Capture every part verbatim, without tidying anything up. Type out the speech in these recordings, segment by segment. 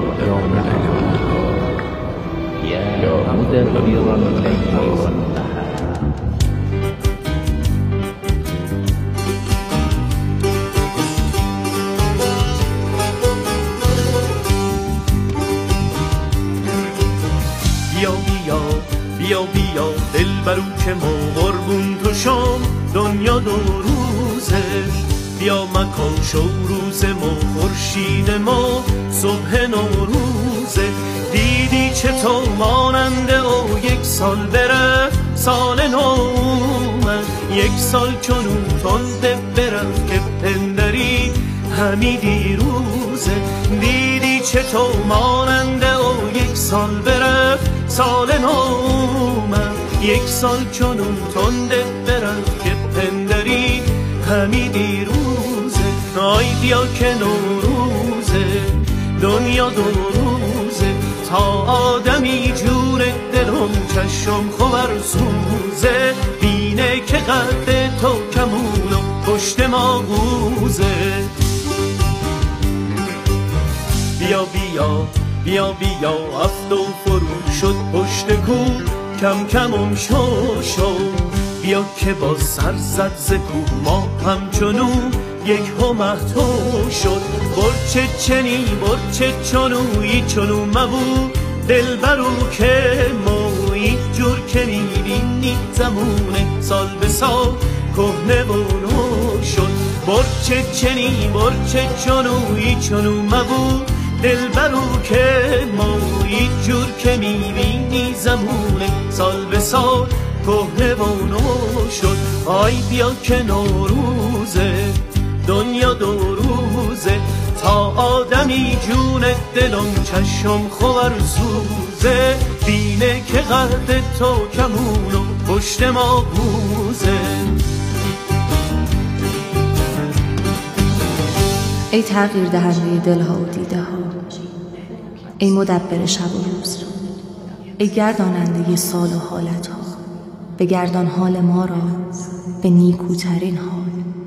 یا مدبر اللیل والنهار. بیا بیا بیا بیا دلبرو که ما قربون تو شام دنیا دو روزه. بیا مکان شو روز ما خورشید ما صبح نوروزه. دیدی چطور ماننده او یک سال بره سال نومه. یک سال چنون تنده برفت که پندری همی دیروزه. دیدی چطور ماننده او یک سال بره سال نومه. یک سال چنون تنده برفت که پندری همی دیروزه. آی بیا که نوروزه دنیا دو روزه. تا آدمی جون دلم چشم خوبر سوزه. بینه که قد تو کمون و پشت ما گوزه. بیا بیا بیا بیا افت و فرو شد پشت کو کم کمم شو شو. بیا که با سر زد ز کو ما همچنون یک همهتو شد. برچه چنی برچه چنوی چنو مبو دلبرو که مایی جور که میبینی زمونه سال به سال کهنه و نو شد. برچه چنی برچه چنوی چنو مبو دلبرو که مایی جور که میبینی زمونه سال به سال کهنه و نو شد. آی بیا که نوروزه دنیا دو روزه. تا آدمی جون دلم چشم خوبر سوزه. بینه که قد تو کمون و پشت ما بوزه. ای تغییر دهنده دلها و دیده ها، ای مدبر شب و روز، ای گرداننده سال و حالت ها، بگردان حال ما را به نیکوترین حال.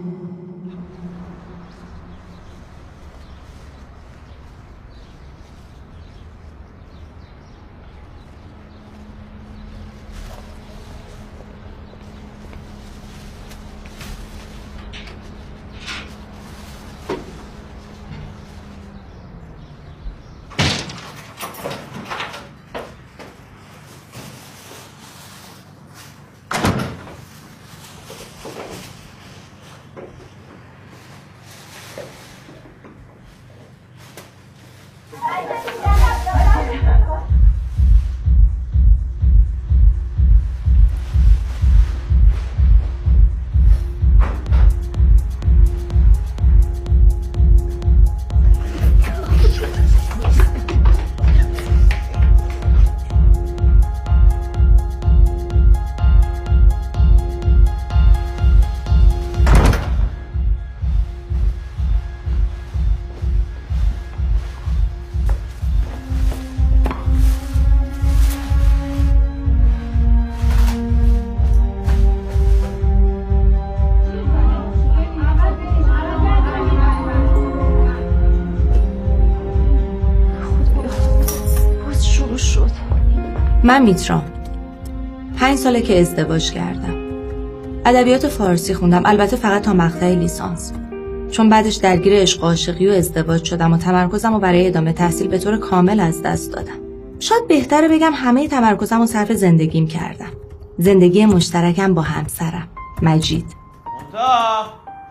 من میترام پنج ساله که ازدواج کردم. ادبیات فارسی خوندم، البته فقط تا مقطع لیسانس، چون بعدش درگیر عشق و عاشقی و ازدواج شدم و تمرکزم رو برای ادامه تحصیل به طور کامل از دست دادم. شاید بهتره بگم همه تمرکزم رو صرف زندگیم کردم. زندگی مشترکم با همسرم مجید. منتها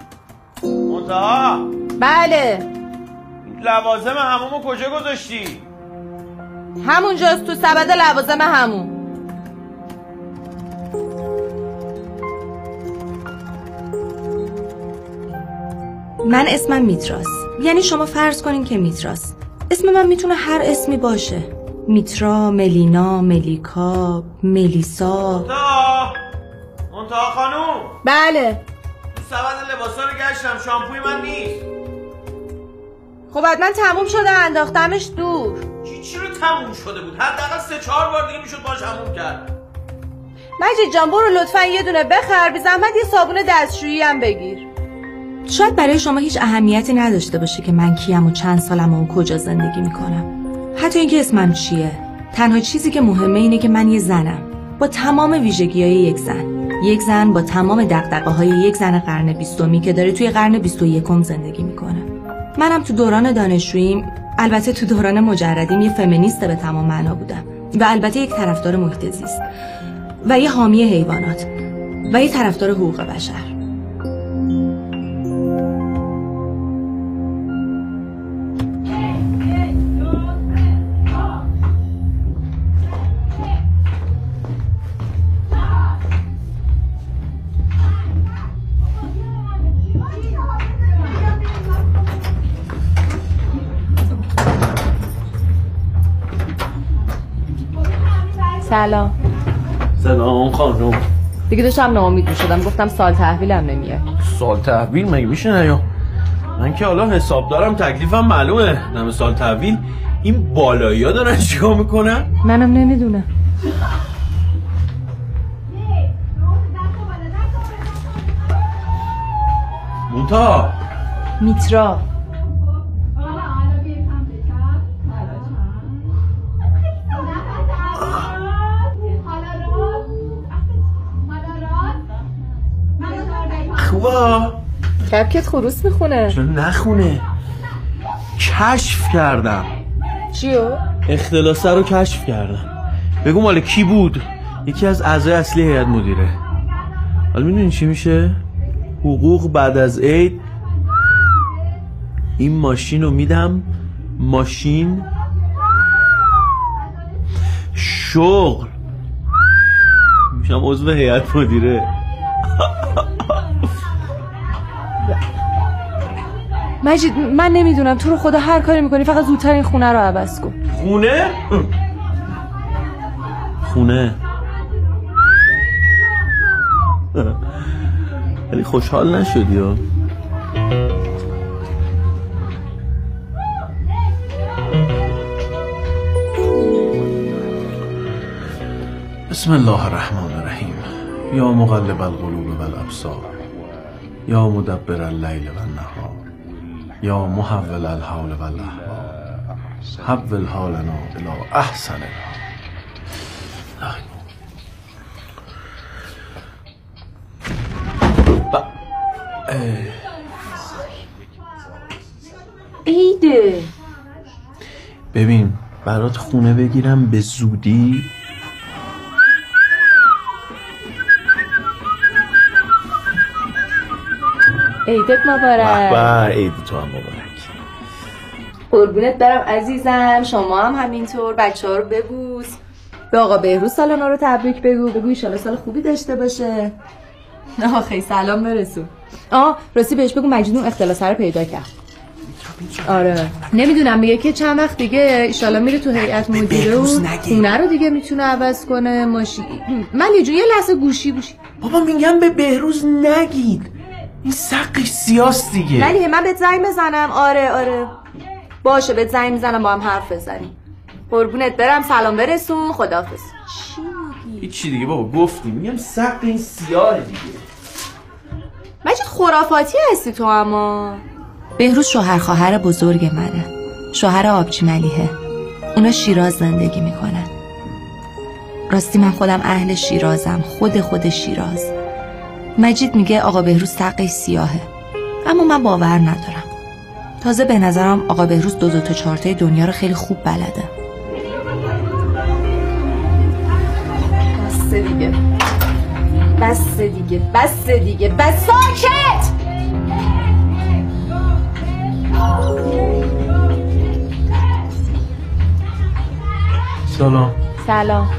منتها بله. لوازم حمومو کجا گذاشتی؟ همونجاست، تو سبد لوازم حموم. من اسمم میتراس، یعنی شما فرض کنین که میتراس. اسم من میتونه هر اسمی باشه، میترا، ملینا، ملیکا، ملیسا. منتها منتها خانوم. بله. تو سبد لباسا رو گشتم، شامپوی من نیست. خب حتما تموم شده، انداختمش دور. چی رو تموم شده بود؟ حداقل سه چهار بار دیگه میشد باش تموم کرد. مجید جان برو لطفا یه دونه بخر، بی زحمت یه صابون دستشویی هم بگیر. شاید برای شما هیچ اهمیتی نداشته باشه که من کیم و چند سالم و کجا زندگی میکنم، حتی اینکه اسمم چیه. تنها چیزی که مهمه اینه که من یه زنم با تمام ویژگی‌های یک زن، یک زن با تمام دغدغه‌های یک زن قرن بیستمی که داره توی قرن بیست و یکم زندگی میکنه. منم تو دوران دانشجوییم، البته تو دوران مجردیم، یه فمینیست به تمام معنا بودم و البته یک طرفدار محیط زیست و یه حامی حیوانات و یه طرفدار حقوق بشر. سلام. سلام خانم. دیگه داشتم ناامید می‌شدم، گفتم سال تحویلم نمیاد. سال تحویل مگه میشه نیا؟ من که حالا حساب دارم، تکلیفم معلومه. نم سال تحویل این بالایی‌ها دارن چیکار میکنن؟ منم نمیدونم. مونتا میترا خوبا کپکت خروس میخونه. چرا نخونه؟ کشف کردم. چیو؟ اختلاسه رو کشف کردم. بگو مال کی بود؟ یکی از اعضای اصلی هیئت مدیره. حالا میدونی چی میشه؟ حقوق بعد از عید. این ماشین رو میدم. ماشین شغل میشم عضو هیئت مدیره. مجید من نمیدونم، تو رو خدا هر کاری میکنی فقط زودتر این خونه رو عوض کن. خونه؟ خونه ولی خوشحال نشدی ها؟ بسم الله الرحمن الرحیم. یا مقلب القلوب والابصار، یا مدبر اللیل والنهار، یا محول الحول والاحوال، حول حالنا الی احسن الحال. عیده. ببین برات خونه بگیرم به زودی. عیدت مبارک. به عید تو هم مبارک. قربونت برم عزیزم، شما هم همینطور. بچه ها رو ببوس، به آقا بهروز سال نو رو تبریک بگو. بگو ایشالا سال خوبی داشته باشه. آه خیلی سلام برسون. آه راستی بهش بگو مجید اون اختلاسه رو پیدا کرد. آره نمیدونم، میگه که چند وقت دیگه ایشالا میره تو هیئت مدیره و خونه رو دیگه میتونه عوض کنه. ماشین من یه یه لحظه گوشی گوشی بابا میگم به بهروز نگید، این سقش سیاست دیگه. ولی من بهت زنگ بزنم. آره آره باشه بهت زنگ میزنم با هم حرف بزنیم. قربونت برم، سلام برسون، خداحافظ. چی میگی؟ هیچی دیگه بابا، گفتیم میگم سق این سیاه دیگه. مجید خرافاتی هستی تو. اما بهروز شوهر خواهر بزرگ منه، شوهر آبچی ملیحه. اونا شیراز زندگی میکنن. راستی من خودم اهل شیرازم، خود خود شیراز. مجید میگه آقا بهروز سقش سیاهه، اما من باور ندارم. تازه به نظرم آقا بهروز دو دو تا چارتای دنیا رو خیلی خوب بلده. بس دیگه بس دیگه بس دیگه بس. ساکت. سلام. سلام.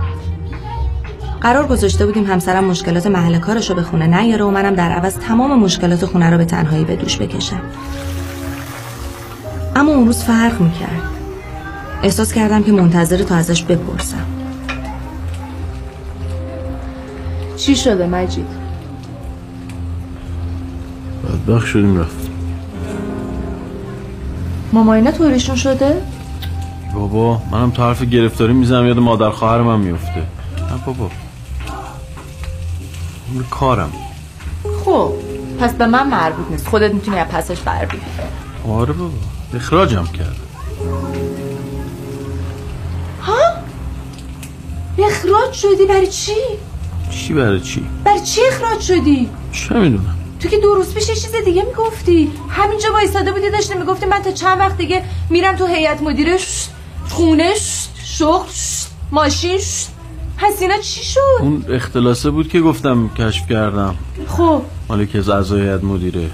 قرار گذاشته بودیم همسرم مشکلات محل کارشو به خونه نیاره و منم در عوض تمام مشکلات خونه رو به تنهایی به دوش بکشم. اما اون روز فرق میکرد. احساس کردم که منتظر تا ازش بپرسم. چی شده مجید؟ بدبخت شدیم رفتیم. ماماینا طوریشون شده؟ بابا منم تا حرف گرفتاری میزنم یاد مادر خواهر من میفته. نه بابا اون کارم. خب پس به من مربوط نیست، خودت میتونی از پسش بر بیاری. آره بابا اخراجم کرد. اخراج شدی. برای چی؟ چی برای چی؟ برای چی اخراج شدی؟ چه میدونم. تو که دو روز پیش یه چیز دیگه میگفتی. همینجا وایساده بودی داشتی میگفتی من تا چند وقت دیگه میرم تو هیئت مدیره، خونه، شغل، ماشین. پس اینا چی شد؟ اون اختلاسه بود که گفتم کشف کردم. خب مال که از اعضای هیئت مدیره،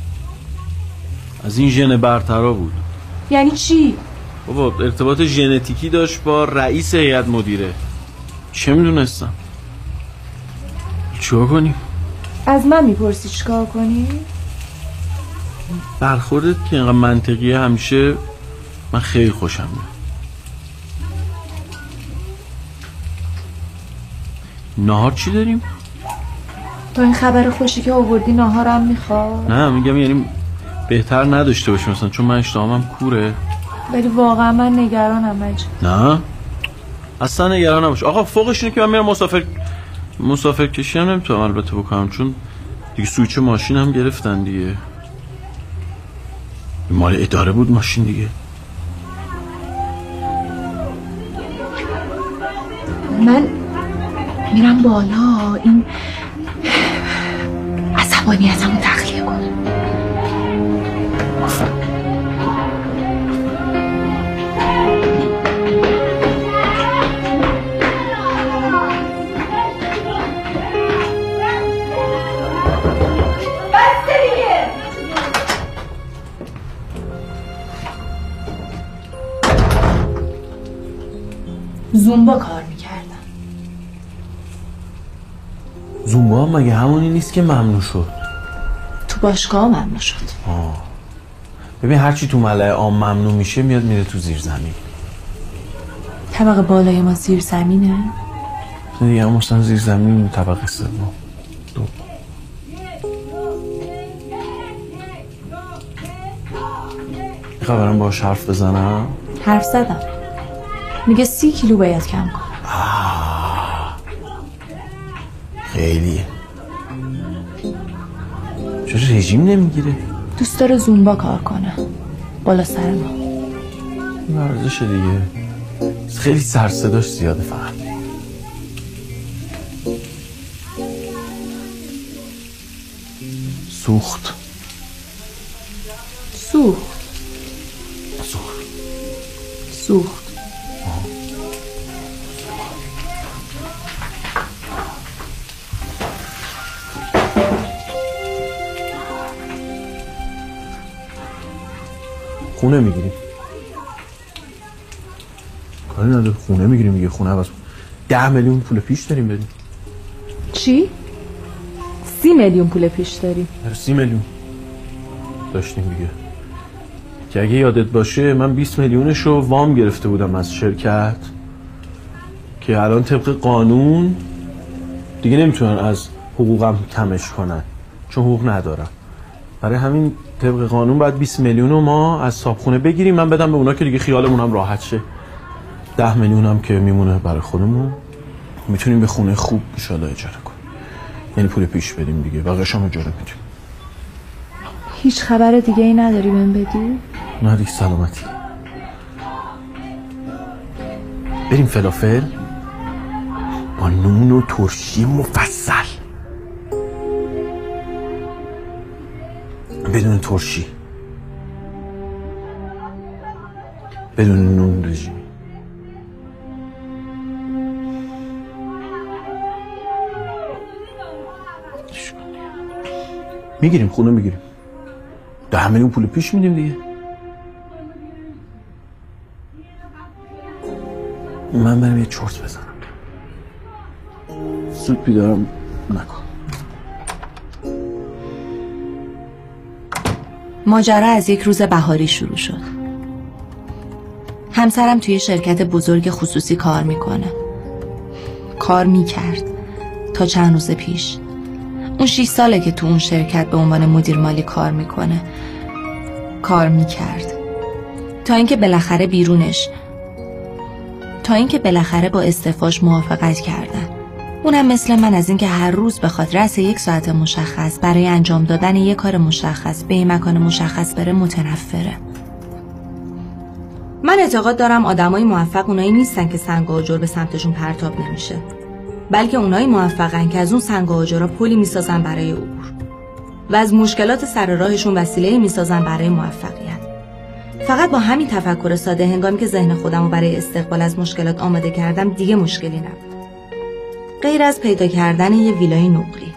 از این ژن برترا بود. یعنی چی؟ بابا ارتباط ژنتیکی داشت با رئیس هیئت مدیره. چه میدونستم؟ چیکار کنیم؟ از من میپرسی چیکار کنی؟ برخوردت که اینقدر منطقیه همیشه من خیلی خوشم میاد. نهار چی داریم؟ تو این خبر خوشی که آوردی ناهارم میخواد؟ نه میگم یعنی بهتر نداشته باشیم مثلا، چون من اشتهامم کوره. ولی واقعا من نگرانم مجید. نه اصلا نگران نباش. آقا فوقش اینه که من میرم مسافر مسافر کشی هم نمیتونم البته بکنم، چون دیگه سویچ ماشین هم گرفتن دیگه. مال اداره بود ماشین دیگه. من میرم بالا این عصبانیتمو تخلیه کنم. زومبا کار میکردم. زومبا مگه همونی نیست که ممنوع شد؟ تو باشگاه ممنوع شد. آه. ببین هرچی تو ملأ عام ممنوع میشه میاد میره تو زیر زمین. طبقه بالای ما زیر زمینه؟ دیگه هم مثلا زیر زمین طبقه سوم. دو خبرم باهاش حرف بزنم؟ حرف زدم. میگه سی کیلو باید کم کنم. خیلیه. چرا رژیم نمیگیره؟ دوست داره زومبا کار کنه بالا سر ما. ورزشه دیگه. خیلی سر صداش زیاده فقط. سوخت سوخت سوخت سوخت خونه میگیریم. کاری نداره خونه میگیریم دیگه. خونه بس ده میلیون پول پیش داریم بدیم. چی؟ سی میلیون پول پیش داریم. سی میلیون داشتیم دیگه، که اگه یادت باشه من بیست میلیونشو وام گرفته بودم از شرکت که الان طبق قانون دیگه نمیتونن از حقوقم کمش کنن چون حقوق ندارم. برای همین طبق قانون باید بیست میلیون رو ما از صاحبخونه بگیریم، من بدم به اونا که دیگه خیالمون هم راحت شه. ده میلیون هم که میمونه برای خودمون، میتونیم به خونه خوب ان شاءالله اجاره کنیم. یعنی پول پیش بدیم دیگه، بقیه‌اش هم اجاره میدیم. هیچ خبر دیگه ای نداری بهم بدی؟ نه دیگه سلامتی. بریم فلافل با نون و ترشی مفصل، بدون ترشی، بدون نون رژیمی. میگیریم خونه میگیریم، ده میلیون پول پیش میدیم دیگه. من برم یه چرت بزنم، زود بیدارم نکن. ماجرا از یک روز بهاری شروع شد. همسرم توی شرکت بزرگ خصوصی کار میکنه. کار میکرد تا چند روز پیش. اون شیش ساله که تو اون شرکت به عنوان مدیر مالی کار میکنه. کار میکرد تا اینکه بالاخره بیرونش تا اینکه بالاخره با استعفاش موافقت کردن. اونم مثل من از اینکه هر روز به خاطر از یک ساعت مشخص برای انجام دادن یک کار مشخص به این مکان مشخص بره متنفره. من اعتقاد دارم آدمای موفق اونایی نیستن که سنگ و آجر به سمتشون پرتاب نمیشه. بلکه اونایی موفقن که از اون سنگ و آجرها پلی میسازن برای عبور و از مشکلات سر راهشون وسیله‌ای میسازن برای موفقیت. فقط با همین تفکر ساده هنگامی که ذهن خودم رو برای استقبال از مشکلات آماده کردم دیگه مشکلی نبود، غیر از پیدا کردن یه ویلای نقلی.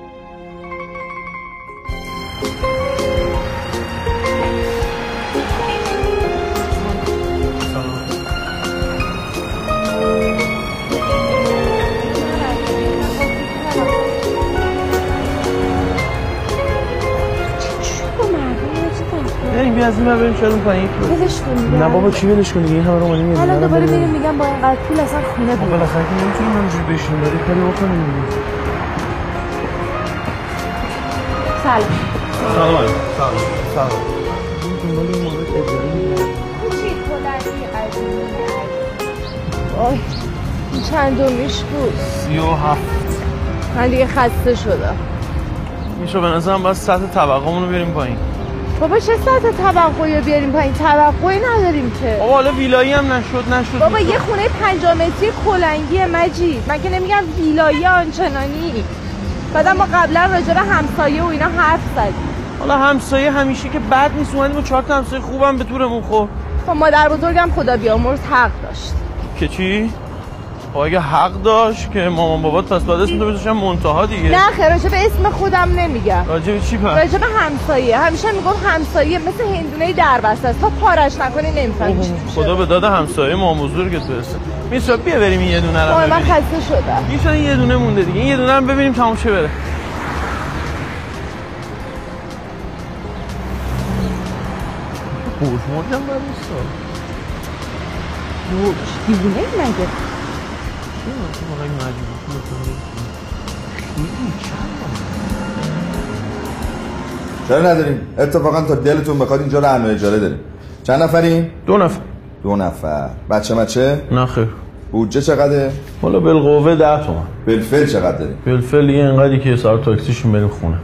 بریم بیا از این بریم شاید اون پایین ولش کن. نه بابا چی ولش کنی؟ این همه رو اومدیم حالا دوباره بریم میگم با اینقدر پول اصلا خونه بود. بالاخره که نمیتونیم همینجوری بشینیم، بریم کاری بکنیم. سلام. سلام علیکم. سلام. سلام. دنبال این مورد اجاره چی کلنگی قدیمی آی این چندمیش بود؟ سی و هفت. من دیگه خسته شدم. میشه به نظرم باید سطح طبقه‌مون رو بریم پایین. بابا چه سطح توقعی رو بیاریم پایین؟ توقعی نداریم که. بابا حالا ویلایی هم نشد نشد بابا یه خونه پنجاه متری کلنگی مجید، من که نمیگم ویلایی آنچنانی. بعدم ما قبلا راجع به همسایه و اینا حرف زدیم. حالا همسایه همیشه که بد نیست، اومدیم و چهار تا همسایه خوبم به طورمون خورد. خب مادر بزرگم خدا بیامرز حق داشت. که چی؟ خب اگه حق داشت که مامان بابات پس بعد اسم تو بذاشتن منتها دیگه. نه خیر، راجع به اسم خودم نمیگم. راجع به چی پس؟ راجع به همسایه. همیشه میگم همسایه مثل هندونه دربسته است، تا پارش نکنی نمیفهمی چی میشه. خدا به داد همسایه ما بزرگت برسه. میسا بیا بریم این یه دونه رو ببینیم. من خسته شدم. میشه یه دونه مونده دیگه. این یه دونه رو ببینیم تموم شه بره. خوش مردم بریستا. دیوونه مگه؟ چرا نداریم؟ اتفاقا تا دلتون بخواد اینجا رو همه اجاره داریم. چند نفریم؟ دو نفر. دو نفر. بچه مچه؟ نه خیر. بودجه چقدره؟ حالا بالقوه ده تومن. بالفعل چقدر داریم؟ بالفعل یه اینقدری که سر تاکسیشون بریم خونه.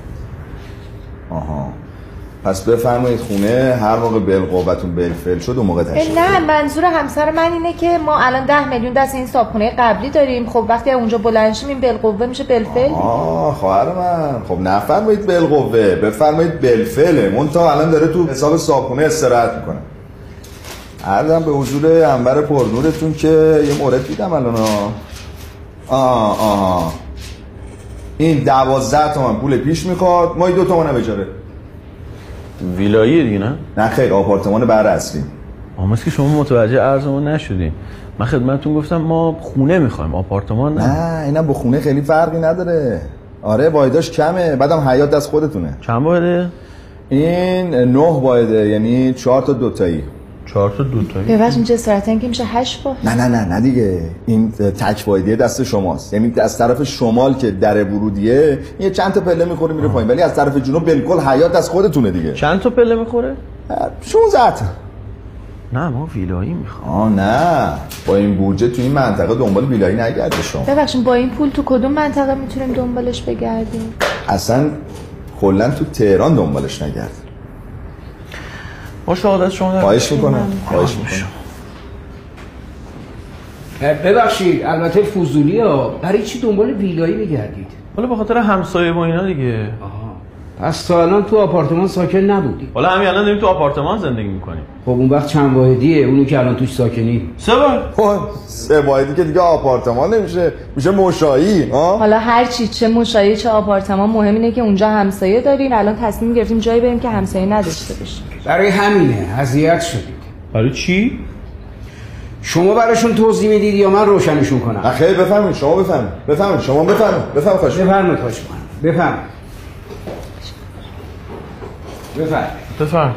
آها. پس بفرمایید خونه، هر موقع بالقوه‌تون بالفعل شد اون موقع تشریف. نه منظور همسر من اینه که ما الان ده میلیون دست این صابخونه قبلی داریم. خب وقتی اونجا بلند شیم این بالقوه میشه بالفعل. آه خواهر من، خب نفرمایید بالقوه، بفرمایید بالفعل. منتها الان داره تو حساب صابخونه استراحت میکنه. عرضم به حضور انور پرنورتون که یه مورد دیدم الان. آه آه این دوازده تومن پول پیش میخواد، ما دو تومن اجاره. ویلاییه دیگه نه؟ نه خیر، آپارتمان بر اصلی. آماست که شما متوجه ارزمون نشدین. من خدمتتون گفتم ما خونه میخوایم، آپارتمان نه. نه اینم با خونه خیلی فرقی نداره. آره وایداش کمه، بعدم حیات دست خودتونه. چند وایده؟ این نه وایده، یعنی چهار تا دوتایی. چهار تا دوتایی. ببخشید اینجا استراحتن که میشه هشت با. نه نه نه نه دیگه، این تک وایده دست شماست. یعنی از طرف شمال که در ورودیه یه چند تا پله میخوره میره پایین، ولی از طرف جنوب بالکل حیات از خودتونه دیگه. چند تا پله میخوره؟ شانزده تا. نه ما ویلایی میخوام. آه نه، با این بودجه تو این منطقه دنبال ویلایی نگردید شما. ببخشید با این پول تو کدوم منطقه میتونیم دنبالش بگردیم؟ اصلا کلا تو تهران دنبالش نگرد. با شهادت شما خواهش میکنم. خواهش میکنم. ببخشید البته فضولی ها، برای چی دنبال ویلایی میگردید؟ حالا به خاطر همسایه با اینا دیگه. آها. پس تا الان تو آپارتمان ساکن نبودی؟ حالا همین الان داریم تو آپارتمان زندگی میکنیم. خب اون وقت چند واحدیه اونی که الان توش ساکنی؟ سه واحد. خب سه واحدی که دیگه آپارتمان نمیشه، میشه مشایی. ها حالا هر چی، چه مشایی چه آپارتمان، مهم اینه که اونجا همسایه داریم. الان تصمیم گرفتیم جایی بریم که همسایه نداشته باشیم. برای همینه اذیت شدید. برای چی؟ شما براشون توضیح میدید یا من روشنشون کنم؟ خیلی بفهمید، شما بفهمید. بفهمید شما بفهمید. بفهمید خواهش می‌کنم. بفرمایید خواهش می‌کنم. بفرمایید. بفرمایید. بفرمایید.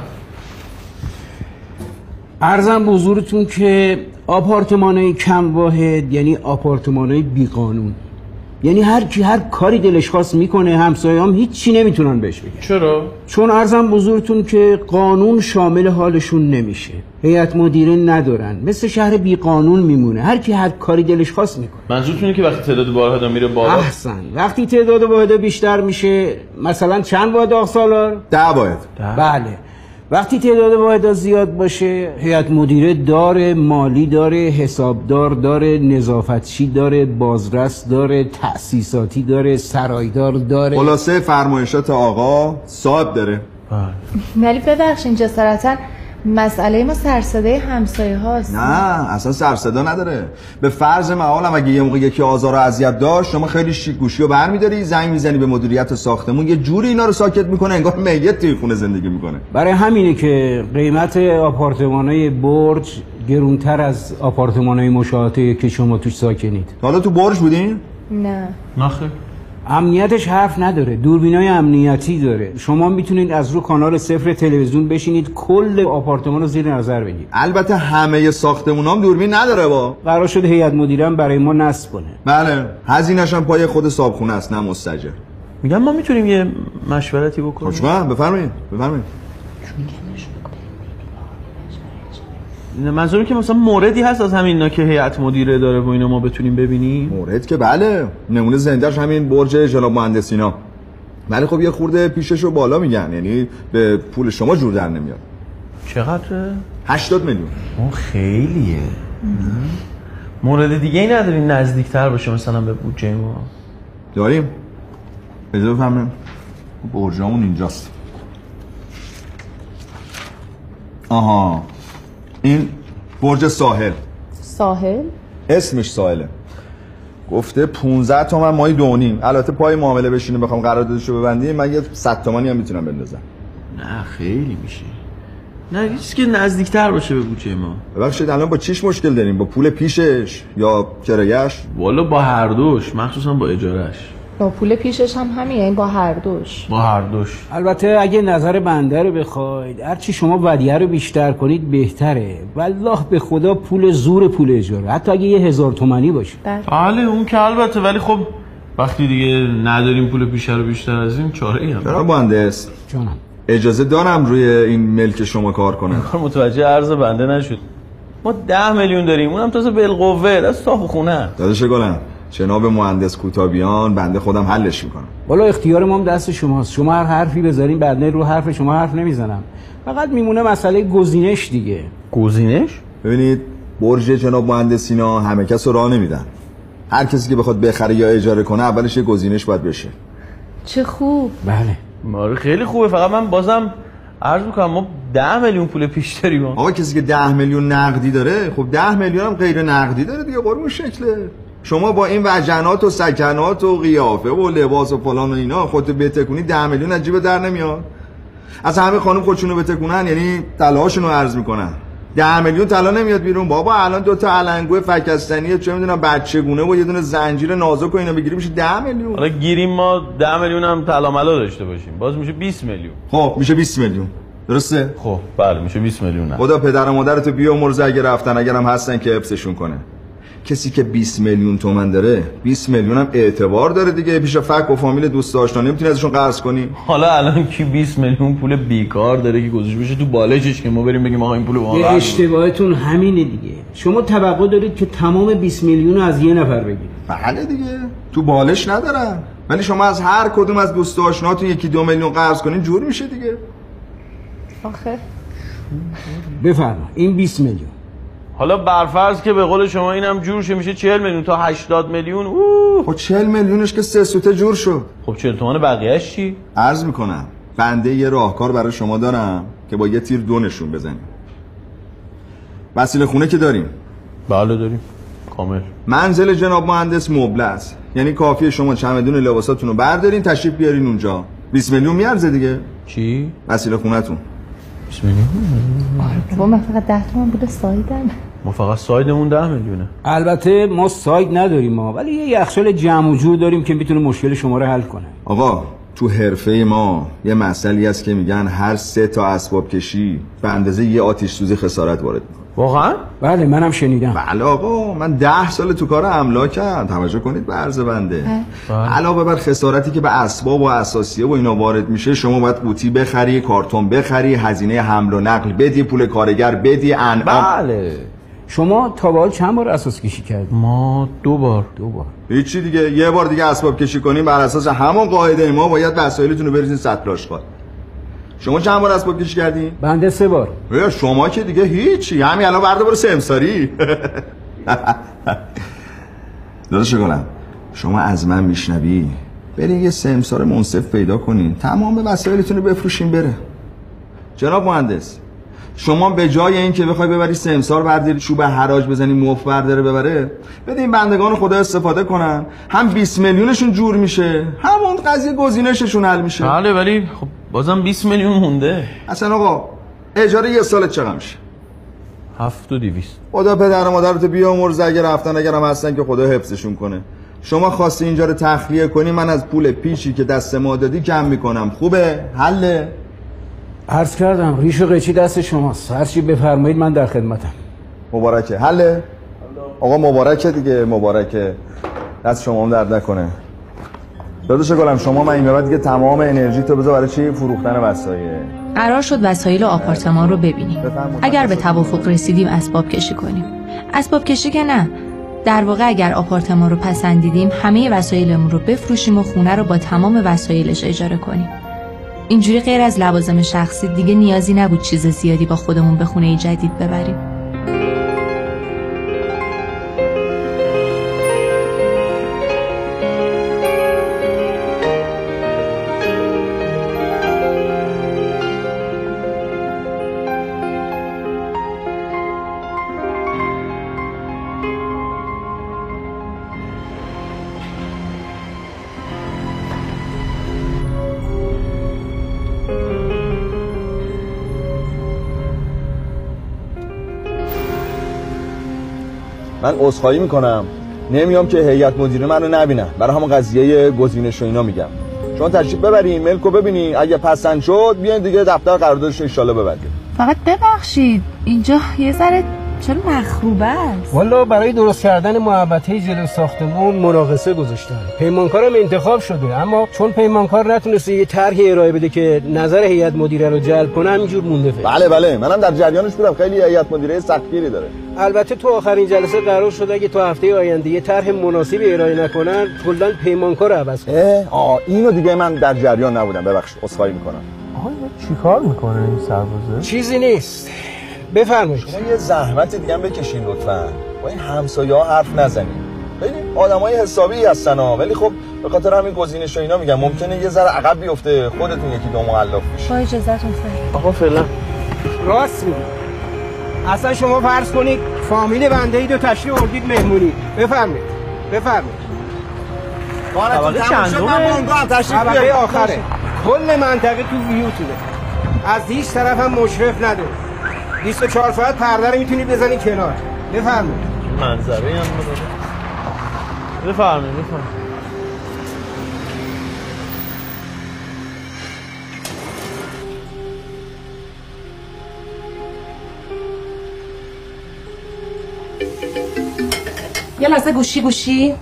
عرضم به حضورتون که آپارتمان‌های کم واحد یعنی آپارتمان‌های بی‌قانون. یعنی هر کی هر کاری دلش خواست میکنه، همسایه‌ام هیچی نمیتونن بهش بگن. چرا؟ چون عرضم بزرگتون که قانون شامل حالشون نمیشه. هیئت مدیره ندارن، مثل شهر بی قانون میمونه، هر کی هر کاری دلش خواست میکنه. منظورتون اینه که وقتی تعداد واحدا میره بالا؟ احسن. وقتی تعداد واحدا بیشتر میشه، مثلا چند واحد آقا سالار؟ ده واحد. بله. وقتی تعداد واحدات زیاد باشه هیئت مدیره داره، مالی داره، حسابدار داره، نظافتچی داره، بازرس داره، تأسیساتی داره، سرایدار داره. خلاصه فرمایشات آقا صاحب داره. ولی ببخشین جسارتا مسئله ما سرصدای همسایه هاست. نه اصلا سرصدا نداره. به فرض معالم اگه یه موقع یکی آزار و اذیت داشت شما خیلی شیک گوشی رو برمی‌داری زنگ میزنی به مدیریت ساختمون، یه جوری اینا رو ساکت میکنه انگار میت توی خونه زندگی میکنه. برای همینه که قیمت آپارتمان‌های برج گرونتر از آپارتمان‌های مشاهده که شما توش ساکنید. حالا تو برج بودین؟ نه نخه امنیتش حرف نداره، دوربینای امنیتی داره. شما میتونید از رو کانال صفر تلویزیون بشینید کل آپارتمان رو زیر نظر بگیرید. البته همه ساختمونا هم دوربین نداره. با قرار شده هیئت مدیره هم برای ما نصب کنه. بله هزینه‌ش هم پای خود صاحبخونه است نه مستاجر. میگم ما میتونیم یه مشورتی بکنیم. خوشم بفرمایید بفرمایید. منظورم که مثلا موردی هست از همین اینا که هیئت مدیره داره و اینا ما بتونیم ببینیم؟ مورد که بله، نمونه زندهش همین برج جناب مهندسینا. ولی خب یه خورده پیشش رو بالا میگن، یعنی به پول شما جور در نمیاد. چقدره؟ هشتاد میلیون. اون خیلیه. مورد دیگه ای نداریم نزدیکتر باشه مثلا به بودجه ما؟ داریم. اجازه بفرمایید. برجامون اینجاست. آها. این برج ساحل. ساحل؟ اسمش ساحله. گفته پونزده تومن ماهی دونیم. البته پای معامله بشینه بخوام قراردادشو ببندیم من یه صد تومانی هم میتونم بندازم. نه خیلی میشه. نه یه چیزی که نزدیکتر باشه به بودجه ما. ببخشید الان با چیش مشکل داریم؟ با پول پیشش یا کرایه‌اش؟ والا با هر دوش، مخصوصا با اجارهش. با پول پیشش هم همین، یعنی با هر دوش. با هر دوش. البته اگه نظر بنده رو بخواید هرچی شما ودیعه رو بیشتر کنید بهتره. والله به خدا پول زور پول اجاره، حتی اگه یه هزار تومانی باشه. بله اون که البته، ولی خب وقتی دیگه نداریم پول پیشه رو بیشتر از این چاره ای هم. جناب مهندس جانم اجازه دارم روی این ملک شما کار کنم؟ کار متوجه عرض بنده نشد. ما ده میلیون داریم، اونم تازه بالقوه از تا خونه. داداش گلم جناب مهندس کوتابیان بنده خودم حلش میکنم. والا اختیار ما هم دست شماست. شما هر حرفی بذارین بنده رو حرف شما حرف نمیزنم. فقط میمونه مسئله گزینش دیگه. گزینش؟ ببینید برج جناب مهندسینا همه کس رو راه نمیدن. هر کسی که بخواد بخره یا اجاره کنه اولش یه گزینش باید بشه. چه خوب. بله ماره خیلی خوبه، فقط من بازم عرض میکنم ما ده میلیون پول پیش داریم. آقا کسی که ده میلیون نقدی داره خب ده میلیون هم غیر نقدی داره دیگه. قربون شکله شما با این وجنات و سکنات و قیافه و لباس و فلان و اینا خودتو بتکونی ده میلیون از جیب در نمیاد. از همه خانم خودشونو بتکونن یعنی طلاهاشونو عرض میکنن. ده میلیون طلا نمیاد بیرون بابا. الان دو تا علنگو فکستنی چه میدونم بچگونه و یه دونه زنجیر نازک و اینا بگیری میشه ده میلیون. حالا گیریم ما ده میلیون هم طلا ملا داشته باشیم باز میشه بیست میلیون. خب میشه بیست میلیون درسته؟ خب بله میشه بیست میلیون. خدا پدر و مادرتو بیامرزه اگه رفتن، اگرم هستن که حفظشون کنه. کسی که بیست میلیون تومن داره بیست میلیون هم اعتبار داره دیگه. پیش فک و فامیل دوست آشنا نمیتونی ازشون قرض کنی. حالا الان کی بیست میلیون پول بیکار داره که گذاشته بشه تو بالشش که ما بریم بگیم آقا این پول واقعا؟ اشتباهتون همینه دیگه. شما توقع دارید که تمام بیست میلیون رو از یه نفر بگیرید. بله دیگه تو بالش ندارن، ولی شما از هر کدوم از دوست آشناتون یکی دو میلیون قرض کنین جور میشه دیگه. آخه بفرما این بیست میلیون. حالا برفرض که به قول شما اینم جور شه میشه چهل میلیون تا هشتاد میلیون. اوه خب چهل میلیونش که سه سوته جور شد. خب چهل تومن بقیه‌اش چی؟ عرض میکنم بنده یه راهکار برای شما دارم که با یه تیر دو نشون بزنیم. وسیله خونه که داریم؟ بله داریم کامل. منزل جناب مهندس مبله است، یعنی کافیه شما چمدون لباساتون رو بردارین تشریف بیارین اونجا. بیست میلیون میارزه دیگه. چی؟ وسیله خونتون. بیست میلیون؟ بابا من فقط ده تومن بوده سایدم. ما فقط سایدمون ده میلیونه. البته ما ساید نداریم ما، ولی یه یخچال جمع و جور داریم که میتونه مشکل شما رو حل کنه. آقا تو حرفه ما یه مسئله هست که میگن هر سه تا اسباب کشی به اندازه یه آتش سوزی خسارت وارد میکنه. واقعا؟ بله منم شنیدم. بله آقا من ده سال تو کار املاکم. توجه کنید به عرض بنده. علاوه بر خسارتی که به اسباب و اساسیه و اینا وارد میشه، شما باید قوطی بخری، کارتون بخری، هزینه حمل و نقل بدی، پول کارگر بدی، انعام. بله. شما تا به حال چند بار اساس کشی کردید؟ ما دو بار. دو بار. هیچی دیگه. یه بار دیگه اسباب کشی کنیم بر اساس همون قاعده ما باید وسایلتون رو بریزین سطل آشغال. شما چند بار اسباب کشی کردی؟ بنده سه بار. شما که دیگه هیچی، همین الان برده برو سمساری. داداش گلم، شما از من میشنوی برین یه سمسار منصف پیدا کنین، تمام وسایلتون رو بفروشین بره. جناب مهندس، شما به جای این که بخوای ببری سمسار برداری چوب حراج بزنی مفت برداره ببره، بدین بندگان خدا استفاده کنن، هم بیست میلیونشون جور میشه، همون قضیه گزینششون حل میشه. بله ولی خب بازم بیست میلیون مونده. اصلا آقا اجاره یه سال چقدر میشه؟ هفت و دویست. خدا پدر و مادرتو بیامرزه، اگه رفتن اگرم هستن که خدا حفظشون کنه. شما خواستی اینجا رو تخلیه کنی، من از پول پیشی که دست ما دادی کم میکنم. خوبه؟ حله؟ عرض کردم ریش و قیچی دست شماست، هر چی بفرمایید من در خدمتم. مبارکه. حله؟ آقا مبارکه دیگه، مبارکه. دست شما هم درد نکنه. داداش گلم، شما من این بعد دیگه تمام انرژی تو بذار برای چی؟ فروختن وسایل. قرار شد وسایل آپارتمان رو ببینیم. اگر به توافق رسیدیم اسباب کشی کنیم. اسباب کشی که نه. در واقع اگر آپارتمان رو پسندیدیم همه وسایلمون رو بفروشیم و خونه رو با تمام وسایلش اجاره کنیم. اینجوری غیر از لوازم شخصی دیگه نیازی نبود چیز زیادی با خودمون به خونه جدید ببریم. من عذرخواهی میکنم، نمیام که هیئت مدیره منو نبینن، برای همون قضیه گزینش و اینا میگم. شما تشریف ببرین ملکو ببینین، اگه پسند شد بیاین دیگه دفتر قراردادش ان شاءالله ببندیم. فقط ببخشید اینجا یه ذره چرا مخروبه است؟ والا برای درست کردن محوطه جلو ساختمون مناقصه گذاشتن. پیمانکارم انتخاب شده، اما چون پیمانکار نتونسته یه طرحی ارائه بده که نظر هیئت مدیره رو جلب کنه همینجور مونده فعلا. بله بله منم در جریانش بودم، خیلی هیئت مدیره سختگیری داره. البته تو آخرین جلسه قرار شده اگه تا هفته آینده یه طرح مناسبی ارائه نکنن کلا پیمانکار عوض کنه. آه اینو دیگه من در جریان نبودم، ببخشید عذرخواهی میکنم. آها چیکار میکنه این سربازه؟ چیزی نیست. بفرمایید. شما یه زحمت دیگه هم بکشین لطفاً. با این همسایه‌ها حرف نزنید. خیلی آدمای حسابی هستن ها، ولی خب به خاطر همین گزینش و اینا میگم ممکنه یه ذره عقب بیفته، خودتون یکی دو مؤلف بشه. با اجازهتون فعلا. آقا فعلا راست میگی. اصلا شما فرض کنید فامیل بنده اید و تشریف آوردید مهمونی. بفرمایید. بفرمایید. طبقه چندمه؟ طبقه آخره. کل منطقه تو ویوتونه. از هیچ طرف هم مشرف نداره. بیست و چهار ساعت پرده رو میتونید بزنید کنار. بفرمایید. منظره هم بده. بفرمایید بفرمایید. یه لحظه گوشی گوشی.